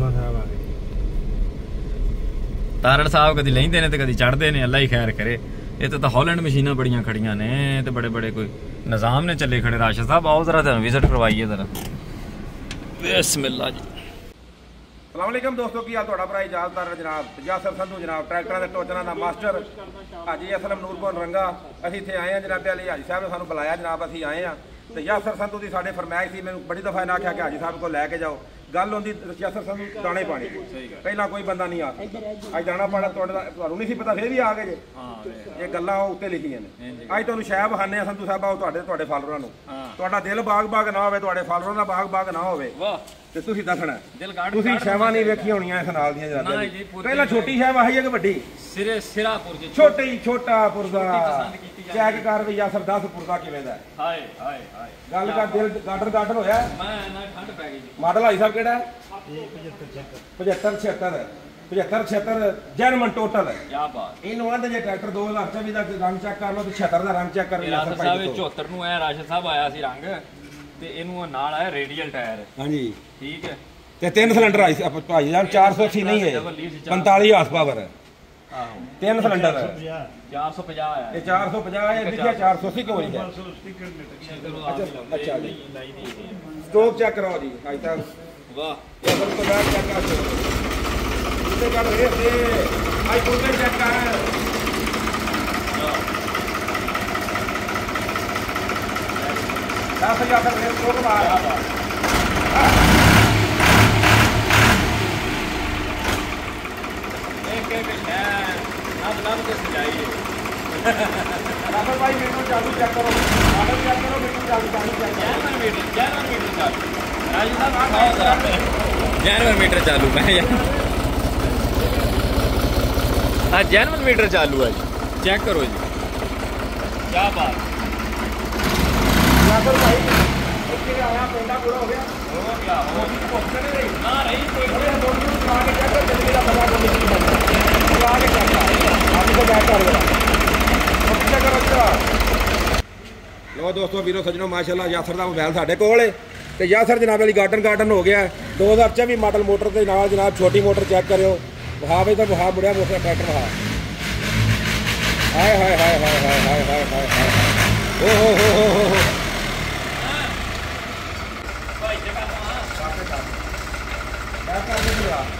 ਤਾਰੜ ਸਾਹਿਬ ਕਦੀ ਲੈਂਦੇ ਨੇ ਤੇ ਕਦੀ ਚੜਦੇ ਨੇ, ਅੱਲਾ ਹੀ ਖੈਰ ਕਰੇ। ਇੱਥੇ ਤਾਂ ਹਾਲੈਂਡ ਮਸ਼ੀਨਾਂ ਬੜੀਆਂ ਖੜੀਆਂ ਨੇ ਤੇ ਬੜੇ ਬੜੇ ਕੋਈ ਨਿਜ਼ਾਮ ਨੇ ਚੱਲੇ ਖੜੇ। ਰਾਸ਼ਦ ਸਾਹਿਬ ਆਓ ਜ਼ਰਾ ਤੁਹਾਨੂੰ ਵਿਜ਼ਿਟ ਕਰਵਾਈਏ ਜ਼ਰਾ। ਬਿਸਮਿਲ੍ਲਾ ਜੀ। ਸਲਾਮੁਅਲੈਕਮ ਦੋਸਤੋ, ਕੀ ਹਾਲ? ਤੁਹਾਡਾ ਭਰਾ ਇਜਾਜ਼ਤਦਾਰ ਜਨਾਬ ਯਾਸਰ ਸੰਧੂ ਜਨਾਬ, ਟਰੈਕਟਰਾਂ ਦੇ ਟੋਚਰਾਂ ਦਾ ਮਾਸਟਰ, ਹਾਜੀ ਅਸਲਮ ਨੂਰਪੁਰ ਰੰਗਾ। ਅਸੀਂ ਇੱਥੇ ਆਏ ਹਾਂ ਜਨਾਬ ਅਲੀ ਹਾਜੀ ਸਾਹਿਬ ਨੇ ਸਾਨੂੰ ਬੁਲਾਇਆ ਜਨਾਬ, ਅਸੀਂ ਆਏ ਹਾਂ। ਤੇ ਯਾਸਰ ਸੰਧੂ ਦੀ ਸਾਡੇ ਫਰਮਾਇਸ਼ ਸੀ, ਮੈਨੂੰ ਬੜੀ ਦਫਾ ਇਹਨਾਂ ਆਖਿਆ ਕਿ ਹਾਜੀ ਸਾਹਿਬ ਕੋਲ ਲੈ ਕੇ ਜਾਓ। ਗੱਲ ਹੁੰਦੀ ਯਾਸਰ ਸੰਧੂ ਦਾਣੇ ਪਾਣੀ, ਪਹਿਲਾਂ ਕੋਈ ਬੰਦਾ ਨਹੀਂ ਆ ਸਕਦਾ। ਅੱਜ ਦਾਣਾ ਪਾਣਾ ਤੁਹਾਡੇ ਤੁਹਾਨੂੰ ਨਹੀਂ ਸੀ ਪਤਾ, ਫਿਰ ਵੀ ਆ ਗਏ ਜੇ। ਇਹ ਗੱਲਾਂ ਉਹ ਉੱਤੇ ਲਿਖੀਆਂ ਨੇ। ਅੱਜ ਤੁਹਾਨੂੰ ਸ਼ਾਇਦ ਬਹਾਨੇ ਆ ਸੰਧੂ ਸਾਹਿਬ, ਆਓ ਤੁਹਾਡੇ ਤੁਹਾਡੇ ਫਾਲੋਅਰਾਂ ਨੂੰ, ਤੁਹਾਡਾ ਦਿਲ ਬਾਗ ਬਾਗ ਨਾ ਹੋਵੇ, ਤੁਹਾਡੇ ਫਾਲੋਅਰਾਂ ਦਾ ਬਾਗ ਬਾਗ ਨਾ ਹੋਵੇ ਤੇ ਤੁਸੀਂ ਦੱਸਣਾ ਤੁਸੀਂ ਸ਼ੈਵਾਂ ਨਹੀਂ ਵੇਖੀਆਂ ਹੋਣੀਆਂ ਇਸ ਨਾਲ ਦੀਆਂ ਜਨਾਬ। ਪਹਿਲਾਂ ਛੋਟੀ ਸ਼ੈਵ ਆਈ ਹੈ ਕਿ ਵੱਡੀ? ਸਿਰੇ ਸਿਰਾਪੁਰ ਜੀ, ਛੋਟੀ ਛੋਟਾ ਪੁਰਜ਼ਾ ਚੈੱਕ ਕਰ ਵੀ ਯਾਸਰ ਦਸ ਪੁਰਜ਼ਾ ਕਿਵੇਂ ਦਾ। ਹਾਏ ਹਾਏ ਹਾਏ ਗੱਲ ਕਰ, ਦਿਲ ਗਾਡਰ ਗਾਡਰ ਹੋਇਆ। ਮੈਂ ਨਾ ਠੰਡ ਪੈ ਗਈ। ਮਾਡਲ ਹਾਈ ਸਾਹਿਬ ਕਿਹੜਾ? ਪਝੱਤਰ ਛਿਹੱਤਰ ਪਝੱਤਰ ਛਿਹੱਤਰ ਜਰਮਨ ਟੋਟਲ। ਕੀ ਬਾਤ। ਇਹਨੂੰ ਆਂਦੇ ਜੇ ਟਰੈਕਟਰ ਦੋ ਹਜ਼ਾਰ ਚੌਵੀ ਦਾ ਰੰਗ ਚੈੱਕ ਕਰ ਲਓ ਤੇ ਛਿਹੱਤਰ ਦਾ ਰੰਗ ਚੈੱਕ ਕਰ ਲਓ। ਚੌਹੱਤਰ ਨੂੰ ਆਇਆ ਰਾਸ਼ਦ ਸਾਹਿਬ ਆਇਆ ਸੀ ਰੰਗ, ਤੇ ਇਹਨੂੰ ਨਾਲ ਆਇਆ ਰੇਡੀਅਲ ਟਾਇਰ। ਹਾਂਜੀ ਠੀਕ ਹੈ। ਤੇ ਤਿੰਨ ਸਿਲੰਡਰ ਆਈ ਸੀ ਭਾਈ ਜਾਨ, ਚਾਰ ਸੌ ਅੱਸੀ ਨਹੀਂ ਹੈ, ਪੰਤਾਲੀ ਹਾਰਸ ਪਾਵਰ ਹੈ। ਆਹੋ ਤਿੰਨ ਸਿਲੰਡਰ ਚਾਰ ਸੌ ਪੰਜਾਹ ਆਇਆ। ਇਹ ਚਾਰ ਸੌ ਪੰਜਾਹ ਹੈ, ਲਿਖਿਆ ਚਾਰ ਸੌ ਅੱਸੀ ਕਿਉਂ ਲਿਖਿਆ? ਅੱਛਾ ਜੀ ਸਟੋਕ ਚੈੱਕ ਕਰਾਓ ਜੀ ਅੱਜ ਤੱਕ। ਵਾਹ ਇਹ ਬਲ ਤੋਂ ਬਾਅਦ ਚੈੱਕ ਕਰੋ ਉੱਤੇ ਕੱਢ ਰਹੇ ਤੇ ਅੱਜ ਕੋਲ ਚੈੱਕ ਕਰ। ਦਸ ਹਜ਼ਾਰ ਤੱਕ ਰੇਟ ਸਟੋਕ ਮਾਰ। ਇੱਕ ਇੱਕ ਹੈ ਨਬ ਨਬ ਕੇ ਸਜਾਈਏ। ਰਾਫਰ ਭਾਈ ਮੈਨੂੰ ਚਾਲੂ ਚੈੱਕ ਕਰੋ, ਆਰਡਰ ਚੈੱਕ ਕਰੋ, ਮੈਨੂੰ ਚਾਲੂ ਚਾਲੂ ਚੈੱਕ ਕਰੋ। ਜੈਨੂਅਨ ਮੀਟਰ ਜੈਨੂਅਨ ਮੀਟਰ ਚਾਲੂ। ਰਾਜੀ ਸਾਹਿਬ ਆਓ ਜ਼ਰਾ, ਜੈਨੂਅਨ ਮੀਟਰ ਚਾਲੂ ਮੈਂ ਯਾਰ। ਹਾਂ ਜੈਨੂਅਨ ਮੀਟਰ ਚਾਲੂ ਹੈ ਜੀ, ਚੈੱਕ ਕਰੋ ਜੀ। ਕੀ ਬਾਤ। ਰਾਫਰ ਭਾਈ ਇੱਥੇ ਆਇਆ ਪਿੰਡਾ ਪੂਰਾ ਹੋ ਗਿਆ। ਹੋ ਗਿਆ ਹੋ ਗਿਆ ਨਾ ਰਹੀ ਕੋਈ ਦੋ ਦਿਨ ਚਲਾ ਕੇ ਚੈੱਕ ਕਰ ਜਲਦੀ ਦਾ ਬੜਾ ਕੋਈ ਨਹੀਂ ਬਣਦਾ। ਚਲਾ ਕੇ ਚੈੱਕ ਕਰ ਆਪ ਤੋਂ ਬੈਕ ਕਰ ਦੇਣਾ। ਲੋ ਦੋਸਤੋ ਵੀਰੋ ਸੱਜਣੋ, ਮਾਸ਼ਾਅੱਲਾ ਯਾਸਰ ਦਾ ਮੋਬਾਈਲ ਸਾਡੇ ਕੋਲ ਹੈ ਤੇ ਯਾਸਰ ਜਨਾਬ ਵਾਲੀ ਗਾਰਡਨ ਗਾਰਡਨ ਹੋ ਗਿਆ। ਦੋ ਹਜ਼ਾਰ ਚੌਵੀ ਮਾਡਲ ਮੋਟਰ ਦੇ ਨਾਲ ਜਨਾਬ ਛੋਟੀ ਮੋਟਰ ਚੈੱਕ ਕਰਿਓ। ਵਹਾਵੇ ਤਾਂ ਵਹਾ ਮੁੜਿਆ ਮੋਟਰ ਟਰੈਕਟਰ ਵਹਾ। ਹਾਏ ਹਾਏ ਹਾਏ ਹਾਏ ਹਾਏ ਹਾਏ ਹਾਏ ਹਾਏ ਹਾਏ ਓ ਹੋ ਹੋ ਹੋ ਹੋ। ਭਾਈ ਜਗ੍ਹਾ ਤਾਂ ਆ ਕਰ ਕਰ ਦੇ ਆ।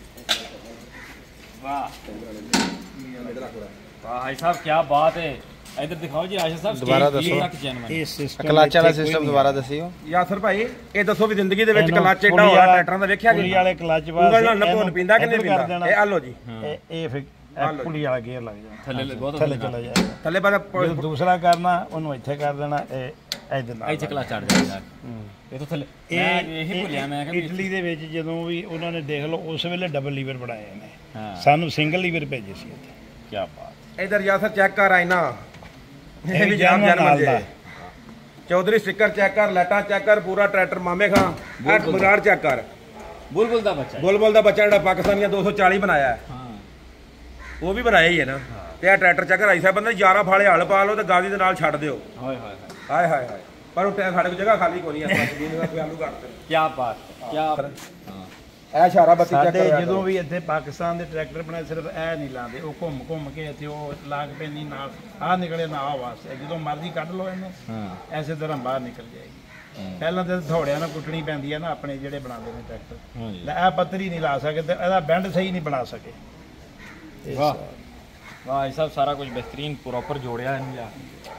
वाह भाई साहब क्या बात है। ਇਧਰ ਦਿਖਾਓ ਜੀ ਆਸ਼ਾ ਸਾਹਿਬ ਦੁਬਾਰਾ ਦੱਸੋ ਇਹ ਸਿਸਟਮ ਕਲਚ ਵਾਲਾ ਸਿਸਟਮ ਦੁਬਾਰਾ ਦੱਸਿਓ ਯਾਸਰ ਭਾਈ ਇਹ ਦੱਸੋ ਵੀ ਜ਼ਿੰਦਗੀ ਦੇ ਵਿੱਚ ਕਲਚ ਏਡਾ ਹੋਣਾ ਟਰੈਕਟਰਾਂ ਦਾ ਵੇਖਿਆ ਪੁਲੀ ਜੀ ਵਾਲੇ ਕਲਚ ਉਂਗਲ ਨਾਲ ਨਪੋਨ ਪੀਂਦਾ ਕਿ ਨਹੀਂ ਪੀਂਦਾ ਇਹ ਆ ਲੋ ਜੀ ਇਹ ਇਹ ਫਿਰ ਇਹ ਪੁਲੀ ਵਾਲਾ ਗੇਅਰ ਲੱਗ ਜਾਣਾ ਥੱਲੇ ਬਹੁਤ ਥੱਲੇ ਚਲਾ ਜਾਏਗਾ ਥੱਲੇ ਬਾਅਦ ਜਦੋਂ ਦੂਸਰਾ ਕਰਨਾ ਉਹਨੂੰ ਇੱਥੇ ਕਰ ਦੇਣਾ ਇਹ ਇਹਦੇ ਨਾਲ ਇੱਥੇ ਕਲਾ ਚੜ ਜਾਂਦਾ ਇਹ ਤੋਂ ਥੱਲੇ ਮੈਂ ਇਹੀ ਭੁੱਲਿਆ ਮੈਂ ਕਿ ਇਟਲੀ ਦੇ ਵਿੱਚ ਜਦੋਂ ਵੀ ਉਹਨਾਂ ਨੇ ਦੇਖ ਲਓ ਉਸ ਵੇਲੇ ਡਬਲ ਲੀਵਰ ਬਣਾਏ ਨੇ ਹਾਂ ਸਾਨੂੰ ਸਿੰਗਲ ਲੀਵਰ ਭੇਜੇ ਸੀ ਇੱਥੇ ਕੀ ਬਾਤ ਇਧਰ ਯਾਸਰ ਚੈੱਕ ਕਰ ਆਇਨਾ ਇਹ ਵੀ ਜਨਮ ਨਾਲ ਦਾ ਚੌਧਰੀ ਸਟicker ਚੈੱਕ ਕਰ ਲਾਟਾਂ ਚੈੱਕ ਕਰ ਪੂਰਾ ਟਰੈਕਟਰ ਮਾਮੇ ਖਾਂ ਐਟ ਮਗਾੜ ਚੈੱਕ ਕਰ ਬੁਲਬੁਲ ਦਾ ਬੱਚਾ ਬੁਲਬੁਲ ਦਾ ਬੱਚਾ ਜਿਹੜਾ ਪਾਕਿਸਤਾਨੀਆਂ ਦੋ ਸੌ ਚਾਲੀ ਬਣਾਇਆ ਹੈ ਹਾਂ ਉਹ ਵੀ ਬਣਾਇਆ ਹੀ ਹੈ ਨਾ ਤੇ ਆ ਟਰੈਕਟਰ ਚੈੱਕ ਰਾਈ ਸਾਹਿਬ ਬੰਦੇ ਗਿਆਰਾਂ ਫਾਲੇ ਹਲ ਪਾ ਲਓ ਤੇ ਗਾਦੀ ਦੇ ਨਾਲ ਛੱਡ ਦਿਓ ਹਾਏ ਹਾਏ ਹਾਏ ਹਾਏ ਹਾਏ ਪਰ ਉਹ ਸਾਡੇ ਕੋਲ ਜਗ੍ਹਾ ਖਾਲੀ ਕੋਈ ਨਹੀਂ ਆ ਸੱਚ ਦੀ ਆਲੂ ਕੱਟ ਤੇ ਕੀ ਬਾਤ ਕੀ ਹਾਂ ਇਹ ਇਸ਼ਾਰਾ ਬੱਤੀ ਚੈੱਕ ਸਾਡੇ ਕਰ ਜਦੋਂ ਵੀ ਇੱਥੇ ਪਾਕਿਸਤਾਨ ਦੇ ਟਰੈਕਟਰ ਬਣਾਏ ਸਿਰਫ ਇਹ ਨਹੀਂ ਲਾਉਂਦੇ ਉਹ ਘੁੰਮ ਘੁੰਮ ਕੇ ਇੱਥੇ ਉਹ ਲਾਗ ਪੈਂਦੀ ਨਾਲ ਆਹ ਨਿਕਲੇ ਨਾ ਆਹ ਵਾਸਤੇ ਜਦੋਂ ਮਰਜ਼ੀ ਕੱਢ ਲਓ ਇਹਨੂੰ ਹਾਂ ਐਸੇ ਤਰ੍ਹਾਂ ਬਾਹਰ ਨਿਕਲ ਜਾਏਗੀ ਪਹਿਲਾਂ ਤਾਂ ਥੋੜਿਆਂ ਨਾਲ ਕੁੱਟਣੀ ਪੈਂਦੀ ਹੈ ਨਾ ਆਪਣੇ ਜਿਹੜੇ ਬਣਾਉਂਦੇ ਨੇ ਟਰੈਕਟਰ ਹਾਂਜੀ ਲੈ ਇਹ ਪੱਤਰੀ ਨਹੀਂ ਲਾ ਸਕਦੇ ਤੇ ਇਹਦਾ ਬੈਂਡ ਸਹੀ ਨਹੀਂ ਬਣਾ ਸਕੇ ਇਸ- ਵਾਹ ਵਾਹ ਇਹ ਸਭ ਸਾਰਾ ਕੁਝ ਬਿਹਤਰੀਨ ਪ੍ਰੋਪਰ ਜੋੜਿਆ ਇਹਨੂੰ ਜਾ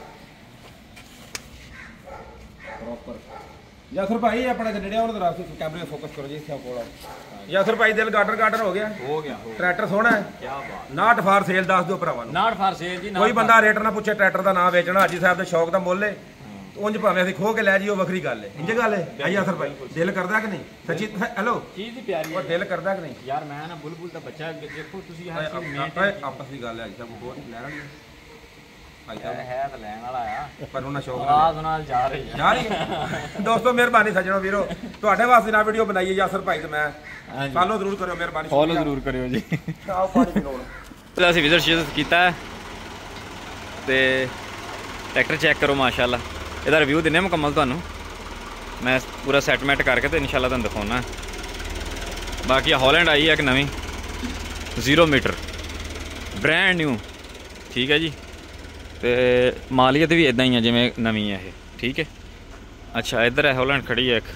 ਪ੍ਰੋਪਰ ਯਾਸਰ ਭਾਈ ਆਪਣੇ ਜਿਹੜੇ ਉਹਨਾਂ ਦਾ ਰਾਸਤੇ ਕੈਮਰੇ ਫੋਕਸ ਕਰੋ ਜੀ ਇੱਥੇ ਕੋਲ ਯਾਸਰ ਭਾਈ ਦਿਲ ਗਾਰਡਨ ਗਾਰਡਨ ਹੋ ਗਿਆ ਹੋ ਗਿਆ ਹੋ ਟਰੈਕਟਰ ਸੋਹਣਾ ਹੈ ਕੀ ਬਾਤ ਨਾਟ ਫਾਰ ਸੇਲ ਦੱਸ ਦਿਓ ਭਰਾਵਾਂ ਨੂੰ ਨਾਟ ਫਾਰ ਸੇਲ ਜੀ ਕੋਈ ਬੰਦਾ ਰੇਟ ਨਾ ਪੁੱਛੇ ਟਰੈਕਟਰ ਦਾ ਨਾਮ ਵੇਚਣਾ ਹਾਜੀ ਸਾਹਿਬ ਦੇ ਸ਼ੌਕ ਦਾ ਮੁੱਲ ਏ ਉਂਝ ਭਾਵੇਂ ਅਸੀਂ ਖੋ ਕੇ ਲੈ ਜੀ ਉਹ ਵੱਖਰੀ ਗੱਲ ਏ ਇੰਜ ਗੱਲ ਏ ਆਈ ਯਾਸਰ ਭਾਈ ਦਿਲ ਕਰਦਾ ਕਿ ਨਹੀਂ ਸੱਚੀ ਹੈਲੋ ਚੀਜ਼ ਦੀ ਪਿਆਰੀ ਉਹ ਦਿਲ ਕਰਦਾ ਕਿ ਨਹੀਂ ਯਾਰ ਮੈਂ ਨਾ ਬੁਲਬੁਲ ਦਾ ਬੱਚਾ ਦੇਖੋ ਤੁਸੀਂ ਹਰ ਚੀਜ਼ ਓਏ ਮੇਨਟੇਨ ਆਪਸ ਦੀ ਗੱਲ ਹੈ ਜੀ ਸਾਹਿਬ ਹੋਰ ਲੈਣਾ ਨਹੀਂ ਭਾਈ ਸਾਹਿਬ ਹੈ ਤਾਂ ਲੈਣ ਵਾਲਾ ਆ ਪਰ ਉਹਨਾਂ ਸ਼ੌਕ ਆਵਾਜ਼ ਨਾਲ ਜਾ ਰਹੀ ਹੈ ਜਾ ਰਹੀ ਹੈ ਦੋਸਤੋ ਮਿਹਰਬਾਨੀ ਸੱਜਣੋ ਵੀਰੋ ਤੁਹਾਡੇ ਵਾਸਤੇ ਨਾ ਵੀਡੀਓ ਬਣਾਈ ਹੈ ਯਾਸਰ ਭਾਈ ਤੇ ਮੈਂ ਫਾਲੋ ਜ਼ਰੂਰ ਕਰਿਓ ਮਿਹਰਬਾਨੀ ਫੋਲੋ ਜ਼ਰੂਰ ਕਰਿਓ ਜੀ ਆਓ ਪਾਣੀ ਪੀਣੋਂ ਤੇ ਅਸੀਂ ਵਿਜ਼ਿਟ ਸ਼ੀਟ ਕੀਤਾ ਤੇ ਟਰੈਕਟਰ ਚੈੱਕ ਕਰੋ ਮਾਸ਼ਾਅੱਲਾ ਇਹਦਾ ਰਿਵਿਊ ਦਿੰਨੇ ਮੁਕੰਮਲ ਤੁਹਾਨੂੰ ਮੈਂ ਪੂਰਾ ਸੈਟਮੈਂਟ ਕਰਕੇ ਤੇ ਇਨਸ਼ਾਅੱਲਾ ਤੁਹਾਨੂੰ ਦਿਖਾਉਣਾ ਬਾਕੀ ਹਾਲੈਂਡ ਆਈ ਹੈ ਇੱਕ ਨਵੀਂ ਜ਼ੀਰੋ ਮੀਟਰ ਬ੍ਰੈਂਡ ਨਿਊ ਠੀਕ ਹੈ ਜੀ ਤੇ ਮਾਲੀਅਤ ਵੀ ਇਦਾਂ ਹੀ ਆ ਜਿਵੇਂ ਨਵੀਂ ਹੈ ਇਹ ਠੀਕ ਹੈ ਅੱਛਾ ਇੱਧਰ ਹੈ ਹਾਲੈਂਡ ਖੜੀ ਹੈ ਇੱਕ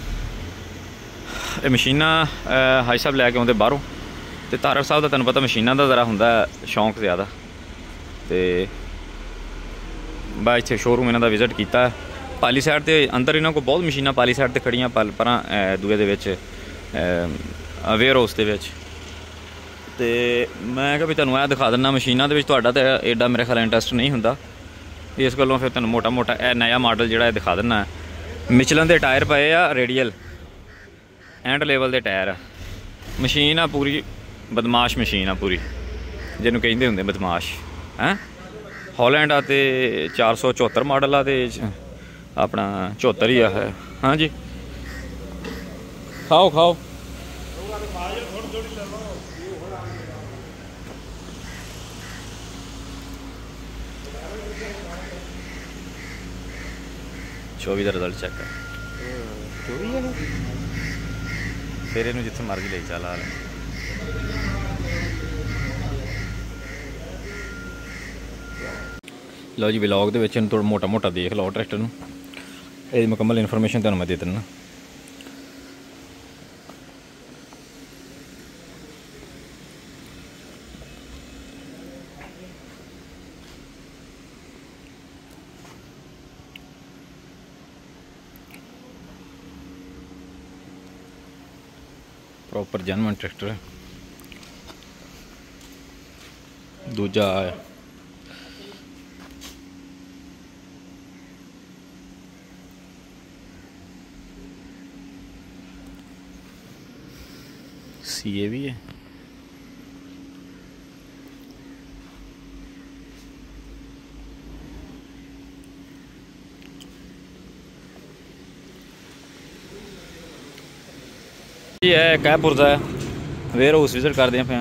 ਇਹ ਮਸ਼ੀਨਾਂ ਹਾਈ ਸਾਹਿਬ ਲੈ ਕੇ ਆਉਂਦੇ ਬਾਹਰੋਂ ਤੇ ਤਾਰਕ ਸਾਹਿਬ ਦਾ ਤੁਹਾਨੂੰ ਪਤਾ ਮਸ਼ੀਨਾਂ ਦਾ ਜ਼ਰਾ ਹੁੰਦਾ ਸ਼ੌਂਕ ਜ਼ਿਆਦਾ ਤੇ ਬਾ ਇੱਥੇ ਸ਼ੋਰੂਮ ਇਹਨਾਂ ਦਾ ਵਿਜ਼ਿਟ ਕੀਤਾ ਪਾਲੀ ਸਾਈਡ ਤੇ ਅੰਦਰ ਇਹਨਾਂ ਕੋਲ ਬਹੁਤ ਮਸ਼ੀਨਾਂ ਪਾਲੀ ਸਾਈਡ ਤੇ ਖੜੀਆਂ ਪਲ ਪਰਾਂ ਦੂਏ ਦੇ ਵਿੱਚ ਵੇਅਰ ਹਾਊਸ ਦੇ ਵਿੱਚ ਤੇ ਮੈਂ ਕਿਹਾ ਵੀ ਤੁਹਾਨੂੰ ਇਹ ਦਿਖਾ ਦਿੰਦਾ ਮਸ਼ੀਨਾਂ ਦੇ ਵਿੱਚ ਤੁਹਾਡਾ ਤਾਂ ਐਡਾ ਮੇਰੇ ਖਿਆਲ ਇੰਟਰਸਟ ਨਹੀਂ ਹੁੰਦਾ ਇਸ ਗੱਲੋਂ ਫਿਰ ਤੁਹਾਨੂੰ ਮੋਟਾ ਮੋਟਾ ਇਹ ਨਵਾਂ ਮਾਡਲ ਜਿਹੜਾ ਇਹ ਦਿਖਾ ਦਿੰਦਾ ਮਿਚਲਨ ਦੇ ਟਾਇਰ ਪਏ ਆ ਰੇਡੀਅਲ ਐਂਡ ਲੈਵਲ ਦੇ ਟਾਇਰ ਆ ਮਸ਼ੀਨ ਆ ਪੂਰੀ ਬਦਮਾਸ਼ ਮਸ਼ੀਨ ਆ ਪੂਰੀ ਜਿਹਨੂੰ ਕਹਿੰਦੇ ਹੁੰਦੇ ਬਦਮਾਸ਼ ਹੈਂ ਹਾਲੈਂਡ ਆ ਤੇ ਚਾਰ ਸੌ ਚੌਹੱਤਰ ਮਾਡਲ ਆ ਤੇ ਆਪਣਾ ਚੌਹੱਤਰ ਹੀ ਆ ਹੈ ਹਾਂਜੀ ਖਾਓ ਖਾਓ ਚੌਵੀ ਦਾ ਰਿਜ਼ਲਟ ਚੈੱਕ ਕਰ ਚੌਵੀ ਹੈ ਫਿਰ ਇਹਨੂੰ ਜਿੱਥੇ ਮਰਜ਼ੀ ਲਈ ਚੱਲ ਆ ਲੈ ਲਓ ਜੀ ਵਲੌਗ ਦੇ ਵਿੱਚ ਇਹਨੂੰ ਥੋੜਾ ਮੋਟਾ ਮੋਟਾ ਦੇਖ ਲਓ ਟਰੈਕਟਰ ਨੂੰ ਇਹਦੀ ਮੁਕੰਮਲ ਇਨਫੋਰਮੇਸ਼ਨ ਤੁਹਾਨੂੰ ਮੈਂ ਦੇ ਦਿੰਦਾ ਪ੍ਰੋਪਰ ਜਨਮਨ ਟਰੈਕਟਰ ਹੈ ਦੂਜਾ ਹੈ सी ए भी है ये है कैपुर का वेयर हाउस विजिट कर दें पे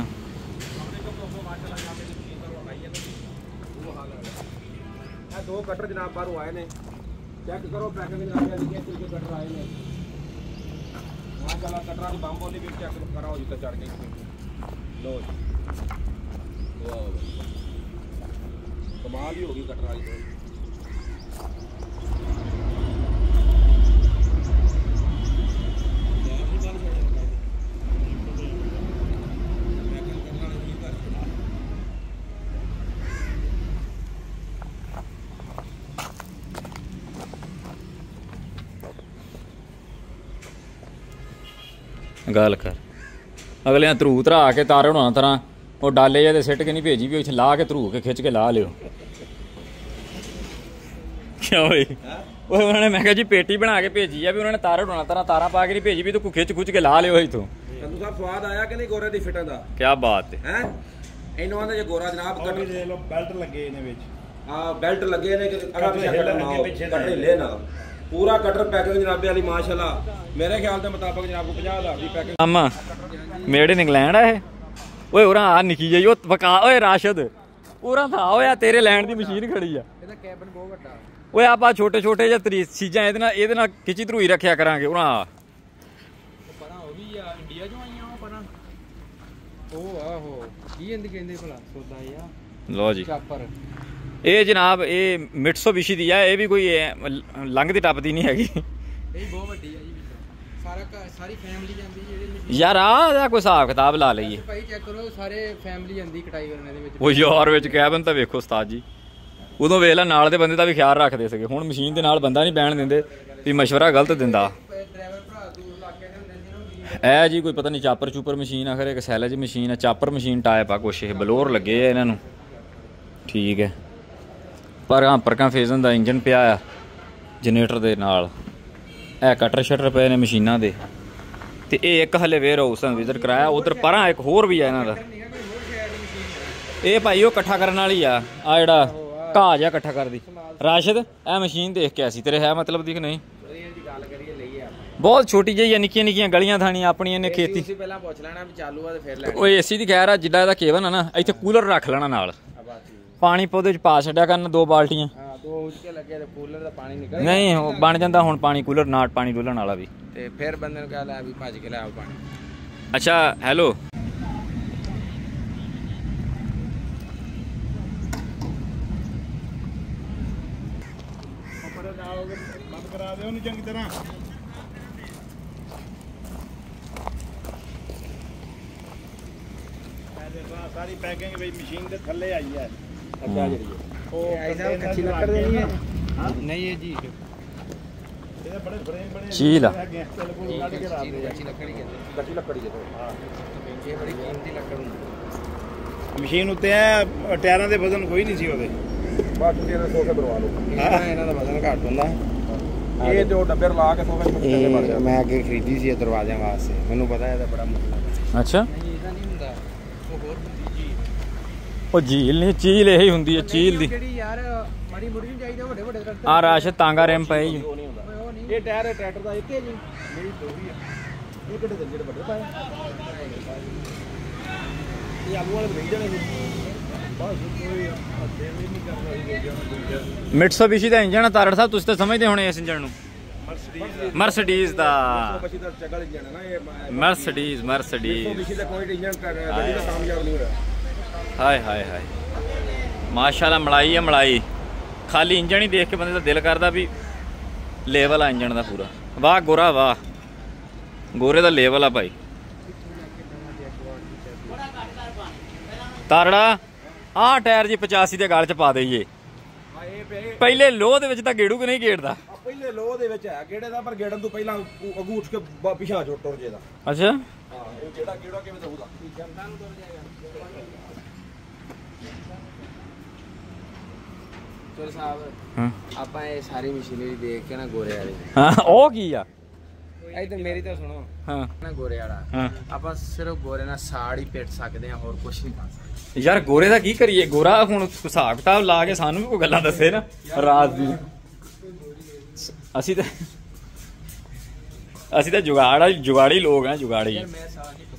दो कटर जनाब बाहरों आए ने चेक करो पैकिंग कटर आए ने माशाल्लाह कटरा की बम बोली भी चेक कराओ जितना चढ़ गई लो जी वाह कमाल ही होगी कटरा की ਗੱਲ ਕਰ ਅਗਲਿਆਂ ਧਰੂ ਧਰਾ ਕੇ ਤਾਰ ਹੋਣਾ ਤਰ੍ਹਾਂ ਉਹ ਡਾਲੇ ਜਿਹੇ ਸਿੱਟ ਕੇ ਨਹੀਂ ਭੇਜੀ ਵੀ ਇੱਥੇ ਲਾ ਕੇ ਧਰੂ ਕੇ ਖਿੱਚ ਕੇ ਲਾ ਲਿਓ ਕਿਉਂ ਬਈ ਉਹ ਉਹਨਾਂ ਨੇ ਮੈਂ ਕਿਹਾ ਜੀ ਪੇਟੀ ਬਣਾ ਕੇ ਭੇਜੀ ਆ ਵੀ ਉਹਨਾਂ ਨੇ ਤਾਰ ਹੋਣਾ ਤਰ੍ਹਾਂ ਤਾਰਾਂ ਪਾ ਕੇ ਨਹੀਂ ਭੇਜੀ ਵੀ ਤੂੰ ਖਿੱਚ ਖੁੱਚ ਕੇ ਲਾ ਲਿਓ ਇੱਥੋਂ। ਸੰਧੂ ਸਾਹਿਬ ਸਵਾਦ ਆਇਆ ਕਿ ਨਹੀਂ ਗੋਰੇ ਦੀ ਫਿਟਿੰਗ ਦਾ? ਕੀ ਬਾਤ ਹੈ ਹੈ ਇਹਨੂੰ ਆਂਦੇ ਜੇ ਗੋਰਾ ਜਨਾਬ ਕੱਟ ਦੇ ਲੋ ਬੈਲਟ ਲੱਗੇ ਇਹਦੇ ਵਿੱਚ ਆ ਬੈਲਟ ਲੱਗੇ ਨੇ ਕਿ ਅਗਾ ਪਿੱਛੇ ਕੱਟੇ ਲੈ ਨਾ ਪੂਰਾ ਕਟਰ ਪੈਕਿੰਗ ਜਨਾਬੇ ਵਾਲੀ ਮਾਸ਼ਾਅੱਲਾ ਮੇਰੇ ਖਿਆਲ ਦੇ ਮੁਤਾਬਕ ਜਨਾਬ ਕੋ ਪੰਜਾਹ ਹਜ਼ਾਰ ਦੀ ਪੈਕਿੰਗ ਆਮਾ ਮੇਡ ਇਨ ਇੰਗਲੈਂਡ ਆ ਇਹ ਓਏ ਉਰਾਂ ਆ ਨਿੱਕੀ ਜਿਹੀ ਉਹ ਵਕਾ ਓਏ ਰਾਸ਼ਦ ਉਰਾਂ ਤਾਂ ਓਏ ਤੇਰੇ ਲੈਣ ਦੀ ਮਸ਼ੀਨ ਖੜੀ ਆ ਇਹਦਾ ਕੈਬਨ ਬਹੁਤ ਵੱਡਾ ਓਏ ਆਪਾਂ ਛੋਟੇ ਛੋਟੇ ਜਿਹੇ ਤਰੀ ਚੀਜ਼ਾਂ ਇਹਦੇ ਨਾਲ ਇਹਦੇ ਨਾਲ ਖਿੱਚੀ ਧਰੂਈ ਰੱਖਿਆ ਕਰਾਂਗੇ ਉਰਾਂ ਪਰਾਂ ਉਹ ਵੀ ਆ ਇੰਡੀਆ ਚੋਂ ਆਈਆਂ ਉਹ ਪਰਾਂ ਉਹ ਆਹੋ ਕੀ ਇਹਦੇ ਕਹਿੰਦੇ ਭਲਾ ਸੋਦਾ ਆ ਲੋ ਜੀ ਚਾਪਰ ਇਹ ਜਨਾਬ ਇਹ ਮਿਟਸੂਬਿਸ਼ੀ ਦੀ ਆ ਇਹ ਵੀ ਕੋਈ ਲੰਘਦੀ ਟੱਪਦੀ ਨਹੀਂ ਹੈਗੀ ਇਹ ਬਹੁਤ ਵੱਡੀ ਆ ਜੀ ਸਾਰਾ ਸਾਰੀ ਫੈਮਿਲੀ ਜਾਂਦੀ ਜਿਹੜੀ ਯਾਰ ਆ ਕੋਈ ਹਿਸਾਬ ਕਿਤਾਬ ਲਾ ਲਈਏ ਭਾਈ ਚੈੱਕ ਕਰੋ ਸਾਰੇ ਫੈਮਿਲੀ ਜਾਂਦੀ ਕਟਾਈ ਕਰਨ ਇਹਦੇ ਵਿੱਚ। ਉਹ ਯਾਰ ਵਿੱਚ ਕੈਬਨ ਤਾਂ ਵੇਖੋ ਉਸਤਾਦ ਜੀ ਉਦੋਂ ਵੇਖ ਲੈ ਨਾਲ ਦੇ ਬੰਦੇ ਦਾ ਵੀ ਖਿਆਲ ਰੱਖਦੇ ਸੀਗੇ ਹੁਣ ਮਸ਼ੀਨ ਦੇ ਨਾਲ ਬੰਦਾ ਨਹੀਂ ਬਹਿਣ ਦਿੰਦੇ ਵੀ ਮਸ਼ਵਰਾ ਗਲਤ ਦਿੰਦਾ। ਡਰਾਈਵਰ ਭਰਾ ਦੂਰ ਲਾ ਕੇ ਹੁੰਦੇ ਇਹ ਜੀ ਕੋਈ ਪਤਾ ਨਹੀਂ ਚਾਪਰ ਚੂਪਰ ਮਸ਼ੀਨ ਆਖਰ ਇੱਕ ਸੈਲਜ ਮਸ਼ੀਨ ਆ ਚਾਪਰ ਮਸ਼ੀਨ ਟਾਈਪ ਆ ਕੁਛ ਇਹ ਬਲੋਰ ਲੱਗੇ ਆ ਇਹਨਾਂ ਨੂੰ ਠੀਕ ਹੈ ਪਰ ਹਾਂ ਪਰਕਾਂ ਫੇਜ਼ਨ ਦਾ ਇੰਜਨ ਪਿਆ ਆ ਜਨਰੇਟਰ ਦੇ ਨਾਲ ਇਹ ਕਟਰ ਸ਼ਟਰ ਪਏ ਨੇ ਮਸ਼ੀਨਾਂ ਦੇ ਤੇ ਇਹ ਇੱਕ ਹਲੇ ਵੇਅਰ ਹਾਊਸ ਨੂੰ ਵਿਜ਼ਿਟ ਕਰਾਇਆ ਉਧਰ ਪਰਾਂ ਇੱਕ ਹੋਰ ਵੀ ਆ ਇਹਨਾਂ ਦਾ ਇਹ ਭਾਈ ਉਹ ਇਕੱਠਾ ਕਰਨ ਵਾਲੀ ਆ ਆ ਜਿਹੜਾ ਘਾਹ ਜਿਹਾ ਇਕੱਠਾ ਕਰਦੀ ਰਾਸ਼ਦ ਇਹ ਮਸ਼ੀਨ ਦੇਖ ਕੇ ਆਸੀ ਤੇਰੇ ਹੈ ਮਤਲਬ ਦੀ ਕਿ ਨਹੀਂ ਗੱਲ ਕਰੀਏ ਲਈਏ ਬਹੁਤ ਛੋਟੀ ਜਿਹੀ ਆ ਨਿੱਕੀਆਂ ਨਿੱਕੀਆਂ ਗਲੀਆਂ ਥਾਣੀਆਂ ਆਪਣੀਆਂ ਨੇ ਖੇਤੀ ਤੁਸੀਂ ਪਹਿਲਾਂ ਪੁੱਛ ਲੈਣਾ ਵੀ ਚਾਲੂ ਆ ਤੇ ਫਿਰ ਲੈਣਾ ਉਹ ਏਸੀ ਦੀ ਖੈਰ ਆ ਜਿੱਦਾਂ ਇਹਦਾ ਕੇਬਲ ਆ ਨਾ ਇੱਥੇ ਕੂਲਰ ਰੱਖ ਲੈਣਾ ਨਾਲ ਪਾਣੀ ਪੌਦੇ ਚ ਪਾ ਛੱਡਿਆ ਕਰਨ ਦੋ ਬਾਲਟੀਆਂ ਹਾਂ ਦੋ ਉੱਚੇ ਲੱਗੇ ਤੇ ਕੂਲਰ ਦਾ ਪਾਣੀ ਨਿਕਲ ਨਹੀਂ ਉਹ ਬਣ ਜਾਂਦਾ ਹੁਣ ਪਾਣੀ ਕੂਲਰ ਨਾਲ ਪਾਣੀ ਡੋਲਣ ਵਾਲਾ ਵੀ ਤੇ ਫਿਰ ਬੰਦੇ ਨੂੰ ਕਹਿ ਲੈ ਵੀ ਭੱਜ ਕੇ ਲੈ ਆਓ ਪਾਣੀ। ਅੱਛਾ ਹੈਲੋ ਬੰਦ ਕਰਾ ਦਿਓ ਉਹਨੂੰ ਚੰਗੀ ਤਰ੍ਹਾਂ ਸਾਰੀ ਪੈਕਿੰਗ ਬਈ ਮਸ਼ੀਨ ਦੇ ਥੱਲੇ ਆਈ ਹੈ ਅੱਛਾ ਜਿਹੜੀ ਉਹ ਐਸਾ ਕੱਚੀ ਲੱਕੜ ਦੇ ਨਹੀਂ ਹੈ ਨਹੀਂ ਇਹ ਜੀ ਇਹਦੇ ਬੜੇ ਫਰੇਮ ਬਣੇ ਚੀਲ ਆ ਕੱਚੀ ਲੱਕੜੀ ਕਹਿੰਦੇ ਕੱਚੀ ਲੱਕੜੀ ਦੇ ਹਾਂ ਇਹ ਬੜੀ ਕੀਮਤੀ ਲੱਕੜ ਹੁੰਦੀ ਮਸ਼ੀਨ ਉੱਤੇ ਆ ਟਾਇਰਾਂ ਦੇ ਵਜ਼ਨ ਕੋਈ ਨਹੀਂ ਸੀ ਉਹਦੇ ਬਾਅਦ ਤੁਸੀਂ ਇਹਨਾਂ ਸੋਫੇ ਬਣਵਾ ਲਓ ਹੈ ਇਹਨਾਂ ਦਾ ਵਜ਼ਨ ਘੱਟ ਹੁੰਦਾ ਇਹ ਜੋ ਡੱਬੇ ਲਾ ਕੇ ਸੋਫੇ ਚ ਬਣ ਜਾਂਦੇ। ਮੈਂ ਅੱਗੇ ਖਰੀਦੀ ਸੀ ਇਹ ਦਰਵਾਜ਼ਿਆਂ ਵਾਸਤੇ ਮੈਨੂੰ ਪਤਾ ਇਹਦਾ ਬੜਾ ਮੁੱਲ ਅੱਛਾ ਨਹੀਂ ਇਹਦਾ ਨਹੀਂ ਹੁੰਦਾ ਉਹ ਹੋਰ ਹੁੰਦੀ ਜੀ ਉਹ ਝੀਲ ਨਹੀਂ ਚੀਲ ਇਹੀ ਹੁੰਦੀ ਹੈ ਚੀਲ ਦੀ ਜਿਹੜੀ ਯਾਰ ਮਾੜੀ ਮੁੜੀ ਨਹੀਂ ਚਾਹੀਦੀ ਵੱਡੇ ਵੱਡੇ ਦਰਖਤ ਆ ਰਾਸ਼ਦ ਤਾਂਗਾ ਰੈਮ ਪਏ ਜੀ ਉਹ ਨਹੀਂ ਹੁੰਦਾ ਇਹ ਟਾਇਰ ਟਰੈਕਟਰ ਦਾ ਇੱਕ ਹੈ ਜੀ ਮੇਰੀ ਦੋ ਹੀ ਆ ਇਹ ਕਿਹੜੇ ਦੇ ਜਿਹੜੇ ਵੱਡੇ ਪਾਏ ਇਹ ਆਲੂ ਵਾਲੇ ਵੇਚ ਜਾਣੇ ਬਸ ਕੋਈ ਦੇਰ ਵੀ ਨਹੀਂ ਕਰਨਾ ਮਿਟਸੂਬਿਸ਼ੀ ਦਾ ਇੰਜਨ ਆ ਤਾਰੜ ਸਾਹਿਬ ਤੁਸੀਂ ਤਾਂ ਸਮਝਦੇ ਹੋਣੇ ਇਸ ਇੰਜਨ ਨੂੰ ਮਰਸੀਡੀਜ਼ ਦਾ ਬੱਚੀ ਦਾ ਚੱਗਲ ਇੰਜਣ ਹੈ ਨਾ ਇਹ ਮਰਸੀਡੀਜ਼ ਮਰਸੀਡੀਜ਼ ਮਿਸ਼ੀ ਦਾ ਕੋਈ ਇੰਜਣ ਗੱਡੀ ਦਾ ਕਾਮਯਾਬ ਨਹੀਂ ਹੋਇਆ। ਹਾਏ ਹਾਏ ਹਾਏ ਮਾਸ਼ਾਅੱਲਾ ਮਲਾਈ ਹੈ ਮਲਾਈ ਖਾਲੀ ਇੰਜਣ ਹੀ ਦੇਖ ਕੇ ਬੰਦੇ ਦਾ ਦਿਲ ਕਰਦਾ ਵੀ ਲੈਵਲ ਆ ਇੰਜਣ ਦਾ ਪੂਰਾ ਵਾਹ ਗੋਰਾ ਵਾਹ ਗੋਰੇ ਦਾ ਲੈਵਲ ਆ ਭਾਈ ਤਾਰੜਾ ਆਹ ਟਾਇਰ ਜੀ ਪਚਾਸੀ ਦੇ ਗਲ ਚ ਪਾ ਦੇਈਏ ਪਹਿਲੇ ਲੋਹ ਦੇ ਵਿੱਚ ਤਾਂ ਗੇੜੂ ਕਿ ਨਹੀਂ ਗੇੜਦਾ ਪਹਿਲੇ ਲੋਹ ਦੇ ਵਿੱਚ ਹੈ ਗੇੜੇ ਦਾ ਪਰ ਗੇੜਨ ਤੋਂ ਪਹਿਲਾਂ ਅਗੂ ਉੱਠ ਕੇ ਪਿਛਾ ਛੋਟ ਟੁਰ ਜੇਦਾ ਅੱਛਾ ਹਾਂ ਇਹ ਜਿਹੜਾ ਗੇੜਾ ਕਿਵੇਂ ਦਊਗਾ ਜਨਤਾ ਨੂੰ ਤੁਰ ਜਾਏਗਾ ਚਲ ਸਾਹਿਬ ਹਾਂ ਆਪਾਂ ਇਹ ਸਾਰੀ ਮਸ਼ੀਨਰੀ ਦੇਖ ਕੇ ਨਾ ਗੋਰੇ ਵਾਲੀ ਹਾਂ ਉਹ ਕੀ ਆ ਇਧਰ ਮੇਰੀ ਤਾਂ ਸੁਣੋ ਹਾਂ ਨਾ ਗੋਰੇ ਵਾਲਾ ਹਾਂ ਆਪਾਂ ਸਿਰਫ ਗੋਰੇ ਨਾਲ ਸਾੜ ਹੀ ਪਿੱਟ ਸਕਦੇ ਹਾਂ ਹੋਰ ਕੁਝ ਨਹੀਂ ਕਰ ਸਕਦੇ ਯਾਰ ਗੋਰੇ ਦਾ ਕੀ ਕਰੀਏ ਗੋਰਾ ਹੁਣ ਹਿਸਾਬ ਕਿਤਾਬ ਲਾ ਕੇ ਸਾਨੂੰ ਵੀ ਕੋਈ ਗੱਲਾਂ ਦੱਸੇ ਨਾ ਰਾਤ ਦੀ ਅਸੀਂ ਤਾਂ ਅਸੀਂ ਤਾਂ ਜੁਗਾੜ ਜੁਗਾੜੀ ਲੋਕ ਆ ਜੁਗਾੜੀ ਮੈਂ ਸਾੜ ਹੀ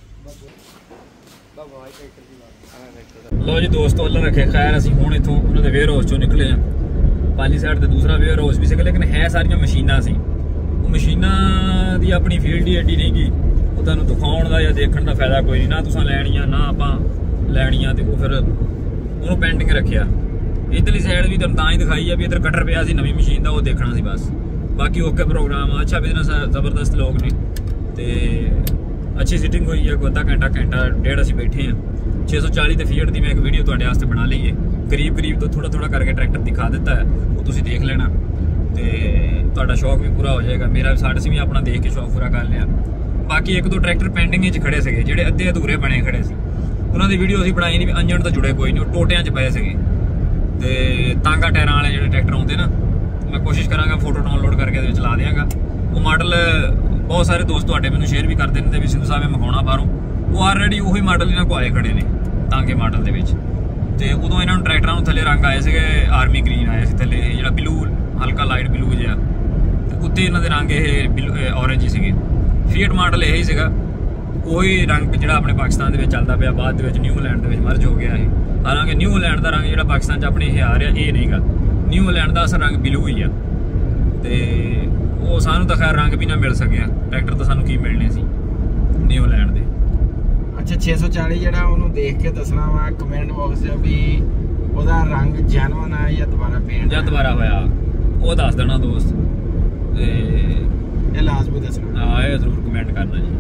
ਲੋ ਜੀ ਦੋਸਤੋ ਅੱਲਾ ਰੱਖੇ ਖੈਰ ਅਸੀਂ ਹੁਣ ਇੱਥੋਂ ਉਹਨਾਂ ਦੇ ਵੇਅਰ ਹਾਊਸ ਚੋਂ ਨਿਕਲੇ ਆ ਪਾਲੀ ਸਾਈਡ ਤੇ ਦੂਸਰਾ ਵੇਅਰ ਹਾਊਸ ਵੀ ਸੀਗਾ ਲੇਕਿਨ ਹੈ ਸਾਰੀਆਂ ਮਸ਼ੀਨਾਂ ਸੀ ਉਹ ਮਸ਼ੀਨਾਂ ਦੀ ਆਪਣੀ ਫੀਲਡ ਹੀ ਐਡੀ ਨਹੀਂ ਗਈ ਉਹ ਤੁਹਾਨੂੰ ਦਿਖਾਉਣ ਦਾ ਜਾਂ ਦੇਖਣ ਦਾ ਫਾਇਦਾ ਕੋਈ ਨਹੀਂ ਨਾ ਤੁਸੀਂ ਲੈਣੀਆਂ ਨਾ ਆਪਾਂ ਲੈਣੀਆਂ ਤੇ ਉਹ ਫਿਰ ਉਹਨੂੰ ਪੈਂਡਿੰਗ ਰੱਖਿਆ ਇਧਰਲੀ ਸਾਈਡ ਵੀ ਤੁਹਾਨੂੰ ਤਾਂ ਹੀ ਦਿਖਾਈ ਆ ਵੀ ਇੱਧਰ ਕਟਰ ਪਿਆ ਸੀ ਨਵੀਂ ਮਸ਼ੀਨ ਦਾ ਉਹ ਦੇਖਣਾ ਸੀ ਬਸ ਬਾਕੀ ਓਕੇ ਪ੍ਰੋਗਰਾਮ ਆ ਅੱਛਾ ਬਿਜ਼ਨਸ ਆ ਜ਼ਬਰਦਸਤ ਲੋਕ ਨੇ ਤੇ ਅੱਛੀ ਸਿਟਿੰਗ ਹੋਈ ਹੈ ਅੱਧਾ ਘੰਟਾ ਘੰਟਾ ਡੇਢ ਅਸੀਂ ਬੈਠੇ ਆ ਛੇ ਸੌ ਚਾਲੀ ਤੇ ਫੀਟ ਦੀ ਮੈਂ ਇੱਕ ਵੀਡੀਓ ਤੁਹਾਡੇ ਵਾਸਤੇ ਬਣਾ ਲਈ ਹੈ ਕਰੀਬ ਕਰੀਬ ਤੋਂ ਥੋੜਾ ਥੋੜਾ ਕਰਕੇ ਟਰੈਕਟਰ ਦਿਖਾ ਦਿੱਤਾ ਹੈ ਉਹ ਤੁਸੀਂ ਦੇਖ ਲੈਣਾ ਤੇ ਤੁਹਾਡਾ ਸ਼ੌਕ ਵੀ ਪੂਰਾ ਹੋ ਜਾਏਗਾ ਮੇਰਾ ਸਾਡੇ ਸੀ ਵੀ ਆਪਣਾ ਦੇਖ ਕੇ ਸ਼ੌਕ ਪੂਰਾ ਕਰ ਲਿਆ ਬਾਕੀ ਇੱਕ ਦੋ ਟਰੈਕਟਰ ਪੈਂਡਿੰਗ 'ਚ ਖੜੇ ਸੀਗੇ ਜਿਹੜੇ ਅੱਧੇ ਅਧੂਰੇ ਬਣੇ ਖੜੇ ਸੀ, ਉਹਨਾਂ ਦੀ ਵੀਡੀਓ ਅਸੀਂ ਬਣਾਈ ਨਹੀਂ ਵੀ ਇੰਜਣ ਤੋਂ ਜੁੜੇ ਕੋਈ ਨਹੀਂ, ਉਹ ਟੋਟਿਆਂ 'ਚ ਪਏ ਸੀਗੇ। ਤੇ ਤਾਂਗਾ ਟਾਇਰਾਂ ਵਾਲੇ ਜਿਹੜੇ ਟਰੈਕਟਰ ਆਉਂਦੇ ਨਾ, ਮੈਂ ਕੋਸ਼ਿਸ਼ ਕਰਾਂਗਾ ਫੋਟੋ ਡਾਊਨਲੋਡ ਕਰਕੇ ਇਹਦੇ ਵਿੱਚ ਲਾ ਦਿਆਂਗਾ। ਉਹ ਮਾਡਲ ਬਹੁਤ ਸਾਰੇ ਦੋਸਤ ਤੁਹਾਡੇ ਮੈਨੂੰ ਸ਼ੇਅਰ ਵੀ ਕਰਦੇ ਨੇ ਤੇ ਵੀ ਸਿੰਧੂ ਸਾਹਿਬ ਨੇ ਮਖਾਉਣਾ ਬਾਹਰੋਂ, ਉਹ ਆਲਰੇਡੀ ਉਹੀ ਮਾਡਲ ਇਹਨਾਂ ਕੋਲ ਆਏ ਖੜੇ ਨੇ ਤਾਂਗੇ ਮਾਡਲ ਦੇ ਵਿੱਚ। ਤੇ ਉਦੋਂ ਇਹਨਾਂ ਨੂੰ ਟਰੈਕਟਰਾਂ ਨੂੰ ਥੱਲੇ ਰੰਗ ਆਏ ਸੀਗੇ ਆਰਮੀ ਗ੍ਰੀਨ ਆਇਆ ਸੀ ਥੱਲੇ, ਜਿਹੜਾ ਬਲੂ ਹਲਕਾ ਲਾਈਟ ਬਲੂ ਜਿਹਾ, ਤੇ ਉੱਤੇ ਇਹਨਾਂ ਦੇ ਰੰਗ ਇਹ ਬਲੂ ਔਰੇਂਜ ਹੀ ਸੀਗੇ। ਫੀਟ ਮਾਡਲ ਇਹ ਹੀ ਸੀਗਾ, ਉਹੀ ਰੰਗ ਜਿਹੜਾ ਆਪਣੇ ਪਾਕਿਸਤਾਨ ਦੇ ਵਿੱਚ ਚੱਲਦਾ ਪਿਆ, ਬਾਅਦ ਦੇ ਵਿੱਚ ਨਿਊਜ਼ੀਲੈਂਡ ਦੇ ਵਿੱਚ ਮਰਜ ਹੋ ਗਿਆ ਇਹ। ਹਾਲਾਂਕਿ ਨਿਊਜ਼ੀਲੈਂਡ ਦਾ ਰੰਗ ਜਿਹੜਾ ਪਾਕਿਸਤਾਨ 'ਚ ਆਪਣੇ ਇਹ ਆ ਰਿਹਾ ਇਹ ਨਹੀਂਗਾ, ਨਿਊਜ਼ੀਲੈਂਡ ਦਾ ਅਸਲ ਰੰਗ ਬਲੂ ਹੀ ਆ। ਤੇ ਉਹ ਸਾਨੂੰ ਤਾਂ ਖੈਰ ਰੰਗ ਵੀ ਨਾ ਮਿਲ ਸਕਿਆ, ਟਰੈਕਟਰ ਤਾਂ ਸਾਨੂੰ ਕੀ ਮਿਲਣੇ ਸੀ ਨਿਊਜ਼ੀਲੈਂਡ ਦੇ। ਅੱਛਾ ਛੇ ਸੌ ਚਾਲੀ ਜਿਹੜਾ ਉਹਨੂੰ ਦੇਖ ਕੇ ਦੱਸਣਾ ਵਾ ਕਮੈਂਟ ਬਾਕਸ 'ਚ ਵੀ ਉਹਦਾ ਰੰਗ ਜੈਨੂਇਨ ਆ ਜਾਂ ਦੁਬਾਰਾ ਪੇਂਟ ਜਾਂ ਦੁਬਾਰਾ ਹੋਇਆ, ਉਹ ਦੱਸ ਦੇਣਾ ਦੋਸਤ। ਤੇ ਇਹ ਲਾਜ਼ਮੀ ਦੱਸਣਾ, ਹਾਂ ਇਹ ਜ਼ਰੂਰ ਕਮੈਂਟ ਕਰਨਾ ਜੀ।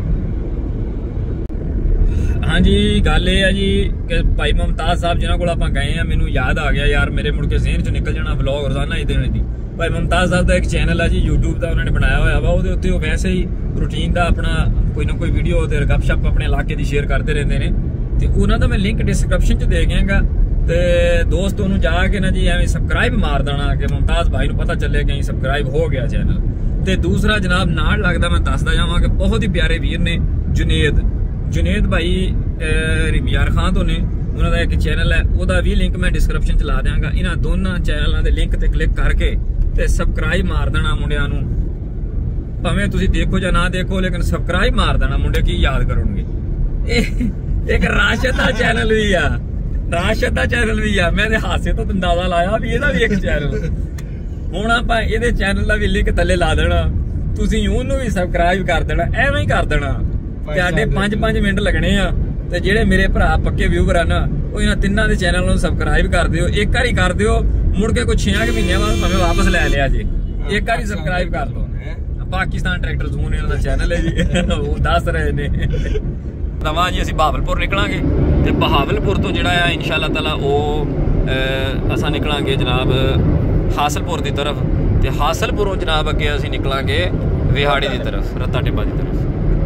ਹਾਂਜੀ ਗੱਲ ਇਹ ਆ ਜੀ ਕਿ ਭਾਈ ਮੁਮਤਾਜ਼ ਸਾਹਿਬ ਜਿਨ੍ਹਾਂ ਕੋਲ ਆਪਾਂ ਗਏ ਆ, ਮੈਨੂੰ ਯਾਦ ਆ ਗਿਆ ਯਾਰ, ਮੇਰੇ ਮੁੜ ਕੇ ਜ਼ਹਿਨ 'ਚ ਨਿਕਲ ਜਾਣਾ ਵਲੌਗ ਰੋਜ਼ਾਨਾ ਹੀ ਦੇਣੇ ਦੀ। ਭਾਈ ਮੁਮਤਾਜ਼ ਸਾਹਿਬ ਦਾ ਇੱਕ ਚੈਨਲ ਆ ਜੀ YouTube ਦਾ, ਉਹਨਾਂ ਨੇ ਬਣਾਇਆ ਹੋਇਆ ਵਾ, ਉਹਦੇ ਉੱਤੇ ਉਹ ਵੈਸੇ ਹੀ ਰੂਟੀਨ ਦਾ ਆਪਣਾ ਕੋਈ ਨਾ ਕੋਈ ਵੀਡੀਓ ਤੇ ਗੱਪਸ਼ਪ ਆਪਣੇ ਇਲਾਕੇ ਦੀ ਸ਼ੇਅਰ ਕਰਦੇ ਰਹਿੰਦੇ ਨੇ। ਤੇ ਉਹਨਾਂ ਦਾ ਮੈਂ ਲਿੰਕ ਡਿਸਕ੍ਰਿਪਸ਼ਨ 'ਚ ਦੇ ਗਿਆਗਾ, ਤੇ ਦੋਸਤ ਉਹਨੂੰ ਜਾ ਕੇ ਨਾ ਜੀ ਐਵੇਂ ਸਬਸਕ੍ਰਾਈਬ ਮਾਰ ਦੇਣਾ ਕਿ ਮੁਮਤਾਜ਼ ਭਾਈ ਨੂੰ ਪਤਾ ਚੱਲੇ ਕਿ ਸਬਸਕ੍ਰਾਈਬ ਹੋ ਗਿਆ ਚੈਨਲ। ਤੇ ਦੂਸਰਾ ਜਨਾਬ ਨਾਲ ਲੱਗਦਾ ਮੈਂ ਦੱਸਦਾ ਜਾਵਾਂ ਕਿ ਬਹੁਤ ਹੀ ਪਿਆਰੇ ਵੀਰ ਨੇ ਜੁਨੇਦ ਜੁਨੇਦ ਭਾਈ ਯਾਰ ਖਾਨ ਤੋਂ ਨੇ, ਉਹਨਾਂ ਦਾ ਇੱਕ ਚੈਨਲ ਹੈ, ਉਹਦਾ ਵੀ ਲਿੰਕ ਮੈਂ ਡਿਸਕ੍ਰਿਪਸ਼ਨ 'ਚ ਲਾ ਦਿਆਂਗਾ। ਇਹਨਾਂ ਦੋਨਾਂ ਚੈਨਲਾਂ ਦੇ ਲਿੰਕ ਤੇ ਕਲਿੱਕ ਕਰਕੇ ਤੇ ਸਬਸਕ੍ਰਾਈਬ ਮਾਰ ਦੇਣਾ ਮੁੰਡਿਆਂ ਨੂੰ, ਭਾਵੇਂ ਤੁਸੀਂ ਦੇਖੋ ਜਾਂ ਨਾ ਦੇਖੋ, ਲੇਕਿਨ ਸਬਸਕ੍ਰਾਈਬ ਮਾਰ ਦੇਣਾ ਮੁੰਡੇ, ਕੀ ਯਾਦ ਕਰਨਗੇ। ਇਹ ਇੱਕ ਰਾਸ਼ਦ ਦਾ ਚੈਨਲ ਵੀ ਆ, ਰਾਸ਼ਦ ਦਾ ਚੈਨਲ ਵੀ ਆ, ਮੈਂ ਤੇ ਹਾਸੇ ਤੋਂ ਅੰਦਾਜ਼ਾ ਲਾਇਆ ਵੀ ਇਹਦਾ ਵੀ ਇੱਕ ਚੈਨਲ। ਹੁਣ ਆਪਾਂ ਇਹਦੇ ਚੈਨਲ ਦਾ ਵੀ ਲਿੰਕ ਥੱਲੇ ਲਾ ਦੇਣਾ, ਤੁਸੀਂ ਉਹਨੂੰ ਵੀ ਸਬਸਕ੍ਰਾਈਬ ਕਰ ਦੇਣਾ, ਐਵੇਂ ਹੀ ਕਰ ਦੇਣਾ। ਤੁਹਾਡੇ ਪੰਜ ਪੰਜ ਮਿੰਟ ਲੱਗਣੇ ਆ, ਤੇ ਜਿਹੜੇ ਮੇਰੇ ਭਰਾ ਪੱਕੇ ਵਿਊਵਰ ਆ ਨਾ, ਉਹ ਇਹਨਾਂ ਤਿੰਨਾਂ ਦੇ ਚੈਨਲ ਨੂੰ ਸਬਸਕ੍ਰਾਈਬ ਕਰ ਦਿਓ, ਇੱਕ ਵਾਰੀ ਕਰ ਦਿਓ, ਮੁੜ ਕੇ ਕੋਈ ਛੇ ਕੁ ਮਹੀਨਿਆਂ ਬਾਅਦ ਭਾਵੇਂ ਵਾਪਸ ਲੈ ਲਿਆ ਜੀ, ਇੱਕ ਵਾਰੀ ਸਬਸਕ੍ਰਾਈਬ ਕਰ ਲਓ। ਪਾਕਿਸਤਾਨ ਟਰੈਕਟਰ ਜ਼ੂਨ ਇਹਨਾਂ ਦਾ ਚੈਨਲ ਹੈ ਜੀ, ਉਹ ਦੱਸ ਰਹੇ ਨੇ। ਦਵਾਂ ਜੀ ਅਸੀਂ ਬਹਾਵਲਪੁਰ ਨਿਕਲਾਂਗੇ, ਤੇ ਬਹਾਵਲਪੁਰ ਤੋਂ ਜਿਹੜਾ ਆ ਇਨਸ਼ਾਅੱਲਾ ਤਾਲਾ ਉਹ ਅਸਾਂ ਨਿਕਲਾਂਗੇ ਜਨਾਬ ਹਾਸਲਪੁਰ ਦੀ ਤਰਫ, ਤੇ ਹਾਸਲਪੁਰੋਂ ਜਨਾਬ ਅੱਗੇ ਅਸੀਂ ਨਿਕਲਾਂਗੇ ਵਿਹਾੜੀ ਦੀ ਤਰਫ, ਰੱਤਾ ਟਿੱਬਾ ਦੀ ਤਰਫ।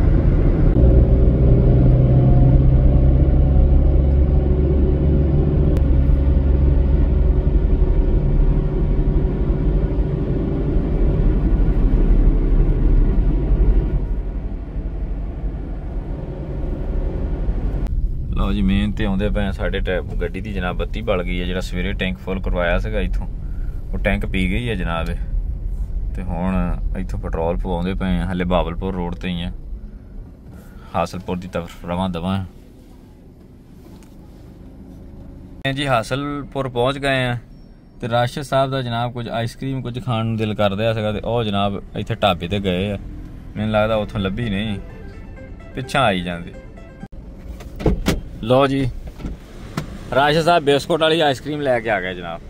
ਲਓ ਜੀ ਮੇਨ ਤੇ ਆਉਂਦੇ ਪਏ ਸਾਡੇ ਗੱਡੀ ਦੀ ਜਨਾਬ ਬੱਤੀ ਬਲ ਗਈ ਹੈ, ਜਿਹੜਾ ਸਵੇਰੇ ਟੈਂਕ ਫੁੱਲ ਕਰਵਾਇਆ ਸੀਗਾ ਇੱਥੋਂ, ਉਹ ਟੈਂਕ ਪੀ ਗਈ ਹੈ ਜਨਾਬ। ਤੇ ਹੁਣ ਇੱਥੋਂ ਪੈਟਰੋਲ ਪਵਾਉਂਦੇ ਪਏ ਆ, ਹਲੇ ਬਹਾਵਲਪੁਰ ਰੋਡ ਤੇ ਹੀ ਆ, ਹਾਸਲਪੁਰ ਦੀ ਤਰਫ ਰਵਾਂ ਦਵਾਂ ਜੀ। ਹਾਸਲਪੁਰ ਪਹੁੰਚ ਗਏ ਆ, ਤੇ ਰਾਸ਼ਦ ਸਾਹਿਬ ਦਾ ਜਨਾਬ ਕੁਝ ਆਈਸਕ੍ਰੀਮ ਕੁਝ ਖਾਣ ਨੂੰ ਦਿਲ ਕਰ ਰਿਹਾ ਸੀਗਾ, ਤੇ ਉਹ ਜਨਾਬ ਇੱਥੇ ਢਾਬੇ ਤੇ ਗਏ ਆ, ਮੈਨੂੰ ਲੱਗਦਾ ਉੱਥੋਂ ਲੱਭੀ ਨਹੀਂ, ਪਿੱਛਾ ਆਈ ਜਾਂਦੇ। ਲੋ ਜੀ ਰਾਸ਼ਦ ਸਾਹਿਬ ਬਿਸਕੁਟ ਵਾਲੀ ਆਈਸਕ੍ਰੀਮ ਲੈ ਕੇ ਆ ਗਏ ਜਨਾਬ।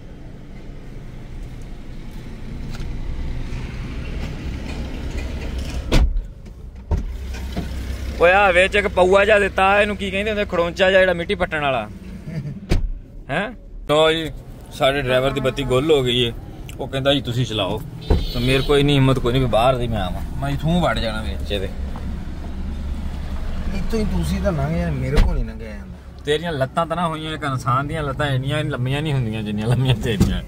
ਓਏ ਆ ਵਿੱਚ ਇੱਕ ਪਊਆ ਜਿਹਾ ਦਿੱਤਾ, ਇਹਨੂੰ ਕੀ ਕਹਿੰਦੇ ਹੁੰਦੇ, ਖੜੋਂਚਾ ਜਿਹਾ ਜਿਹੜਾ ਮਿੱਟੀ ਪੱਟਣ ਵਾਲਾ ਹੈ। ਲੋ ਜੀ ਸਾਡੇ ਡਰਾਈਵਰ ਦੀ ਬੱਤੀ ਗੁੱਲ ਹੋ ਗਈ ਹੈ, ਉਹ ਕਹਿੰਦਾ ਜੀ ਤੁਸੀਂ ਚਲਾਓ, ਤਾਂ ਮੇਰੇ ਕੋਈ ਨਹੀਂ ਹਿੰਮਤ ਕੋਈ ਨਹੀਂ ਵੀ ਬਾਹਰ ਦੀ ਮੈਂ ਆਵਾਂ, ਮੈਂ ਇਥੋਂ ਵੜ ਜਾਣਾ ਵਿੱਚ ਇਹਦੇ। ਇੱਥੋਂ ਹੀ ਤੁਸੀਂ ਤਾਂ ਲੰਘ ਯਾਰ, ਮੇਰੇ ਕੋਲ ਨਹੀਂ ਲੰਘਿਆ ਜਾਂਦਾ। ਤੇਰੀਆਂ ਲੱਤਾਂ ਤਾਂ ਨਾ ਹੋਈਆਂ, ਇੱਕ ਇਨਸਾਨ ਦੀਆਂ ਲੱਤਾਂ ਇੰਨੀਆਂ ਲੰਮੀਆਂ ਨਹੀਂ ਹੁੰਦੀਆਂ ਜਿੰਨੀਆਂ ਲੰਮੀਆਂ ਤੇਰੀਆਂ।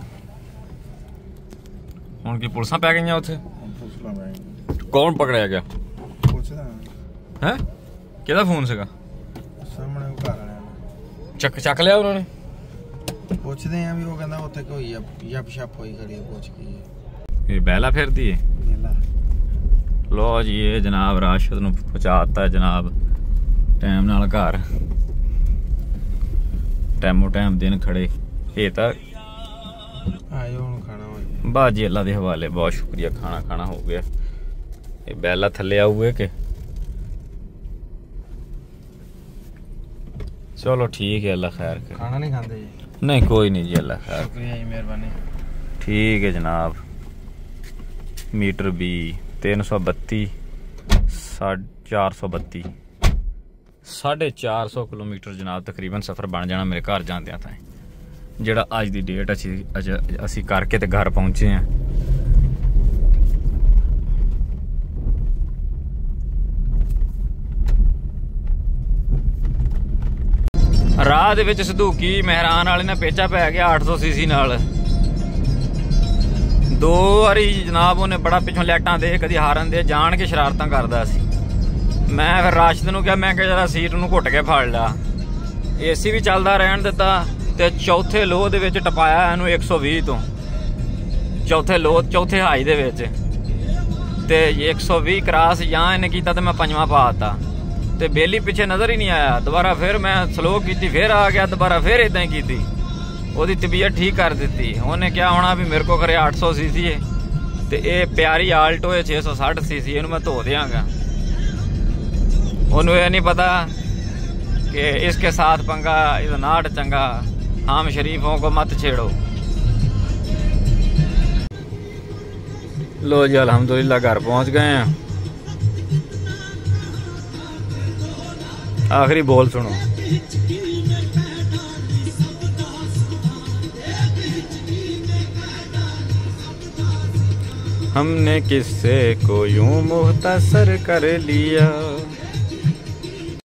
ਹੁਣ ਕੀ ਪੁਲਿਸਾਂ ਪੈ ਗਈਆਂ ਉੱਥੇ? ਕੌਣ ਪਕੜਿਆ ਗਿਆ? ਹੈ ਕਿਹਦਾ ਫੋਨ ਸੀਗਾ? ਸਾਹਮਣੇ ਘਰ ਵਾਲਿਆਂ ਨੇ ਚੱਕ ਚੱਕ ਲਿਆ ਉਹਨਾਂ ਨੇ। ਪੁੱਛਦੇ ਆ ਵੀ, ਉਹ ਕਹਿੰਦਾ ਉੱਥੇ ਕੋਈ ਯਪ ਸ਼ਪ ਹੋਈ ਖੜੀ, ਪੁੱਛ ਕੀ ਇਹ ਬੈਲਾ ਫਿਰਦੀ ਏ। ਲੋ ਜੀ ਇਹ ਜਨਾਬ ਰਾਸ਼ਦ ਨੂੰ ਪਹੁੰਚਾਤਾ ਜਨਾਬ ਟਾਈਮ ਨਾਲ ਘਰ, ਟਾਈਮੋ ਟਾਈਮ ਦਿਨ ਖੜੇ। ਇਹ ਤਾਂ ਆਇਓ ਹੁਣ ਖਾਣਾ ਹੋਇਆ ਬਾਜੀ ਅੱਲਾ ਦੇ ਹਵਾਲੇ, ਬਹੁਤ ਸ਼ੁਕਰੀਆ, ਖਾਣਾ ਖਾਣਾ ਹੋ ਗਿਆ। ਇਹ ਬੈਲਾ ਥੱਲੇ ਆਊਗੇ ਕਿ ਚਲੋ ਠੀਕ ਹੈ, ਅੱਲਾ ਖੈਰ ਕਰੇ। ਖਾਣਾ ਨਹੀਂ ਖਾਂਦੇ ਜੀ? ਨਹੀਂ ਕੋਈ ਨਹੀਂ ਜੀ, ਅੱਲਾ ਖੈਰ। ਸ਼ੁਕਰੀਆ ਜੀ, ਮਿਹਰਬਾਨੀ। ਠੀਕ ਹੈ ਜਨਾਬ। ਮੀਟਰ ਵੀ ਤਿੰਨ ਸੌ ਬੱਤੀ ਚਾਰ ਸੌ ਬੱਤੀ ਸਾਢੇ ਚਾਰ ਸੌ ਕਿਲੋਮੀਟਰ ਜਨਾਬ ਤਕਰੀਬਨ ਸਫ਼ਰ ਬਣ ਜਾਣਾ ਮੇਰੇ ਘਰ ਜਾਂਦਿਆਂ ਤਾਂ, ਜਿਹੜਾ ਅੱਜ ਦੀ ਡੇਟ ਅਸੀਂ ਅਸੀਂ ਕਰਕੇ ਤੇ ਘਰ ਪਹੁੰਚੇ ਹਾਂ। ਰਾਹ ਦੇ ਵਿੱਚ ਸਦੂਕੀ ਮਹਿਰਾਨ ਵਾਲੇ ਨੇ ਪੇਚਾ ਪੈ ਗਿਆ ਅੱਠ ਸੌ ਸੀਸੀ ਨਾਲ। ਦੋ ਵਾਰੀ ਜਨਾਬ ਉਹਨੇ ਬੜਾ ਪਿੱਛੋਂ ਲਾਈਟਾਂ ਦੇ ਕਦੀ ਹਾਰਨ ਦੇ ਜਾਣ ਕੇ ਸ਼ਰਾਰਤਾਂ ਕਰਦਾ ਸੀ। ਮੈਂ ਫਿਰ ਰਾਸ਼ਦ ਨੂੰ ਕਿਹਾ, ਮੈਂ ਕਿਹਾ ਜਰਾ ਸੀਟ ਨੂੰ ਘੁੱਟ ਕੇ ਫੜ ਲਾ। ਏਸੀ ਵੀ ਚੱਲਦਾ ਰਹਿਣ ਦਿੱਤਾ ਤੇ ਚੌਥੇ ਲੋਹ ਦੇ ਵਿੱਚ ਟਪਾਇਆ ਇਹਨੂੰ ਇੱਕ ਸੌ ਵੀਹ ਤੋਂ, ਚੌਥੇ ਲੋਹ ਚੌਥੇ ਹਾਈ ਦੇ ਵਿੱਚ, ਤੇ ਇੱਕ ਸੌ ਵੀਹ ਕਰਾਸ ਜਾਂ ਇਹਨੇ ਕੀਤਾ ਤੇ ਮੈਂ ਪੰਜਵਾਂ ਪਾ ਦਿੱਤਾ ਤੇ ਬੇਲੀ ਪਿੱਛੇ ਨਜ਼ਰ ਹੀ ਨਹੀਂ ਆਇਆ। ਦੁਬਾਰਾ ਫਿਰ ਮੈਂ ਸਲੋ ਕੀਤੀ, ਫਿਰ ਆ ਗਿਆ, ਦੁਬਾਰਾ ਫਿਰ ਇਦਾਂ ਹੀ ਕੀਤੀ। ਉਹਦੀ ਤਬੀਅਤ ਠੀਕ ਕਰ ਦਿੱਤੀ। ਉਹਨੇ ਕਿਹਾ ਹੋਣਾ ਵੀ ਮੇਰੇ ਕੋਲ ਕਰੇ ਅੱਠ ਸੌ ਸੀ ਸੀ ਹੈ ਤੇ ਇਹ ਪਿਆਰੀ ਆਲਟੋ ਹੈ ਛੇ ਸੌ ਸੱਠ ਸੀ ਸੀ, ਇਹਨੂੰ ਮੈਂ ਧੋ ਦਿਆਂਗਾ। ਉਹਨੂੰ ਇਹ ਨਹੀਂ ਪਤਾ कि इसके साथ पंगा इस नाट चंगा, हम शरीफों को मत छेड़ो। लो जी अल्हम्दुलिल्लाह घर पहुंच गए हैं। आखिरी बोल सुनो। हमने किस्से को यूं मुख्तसर कर लिया,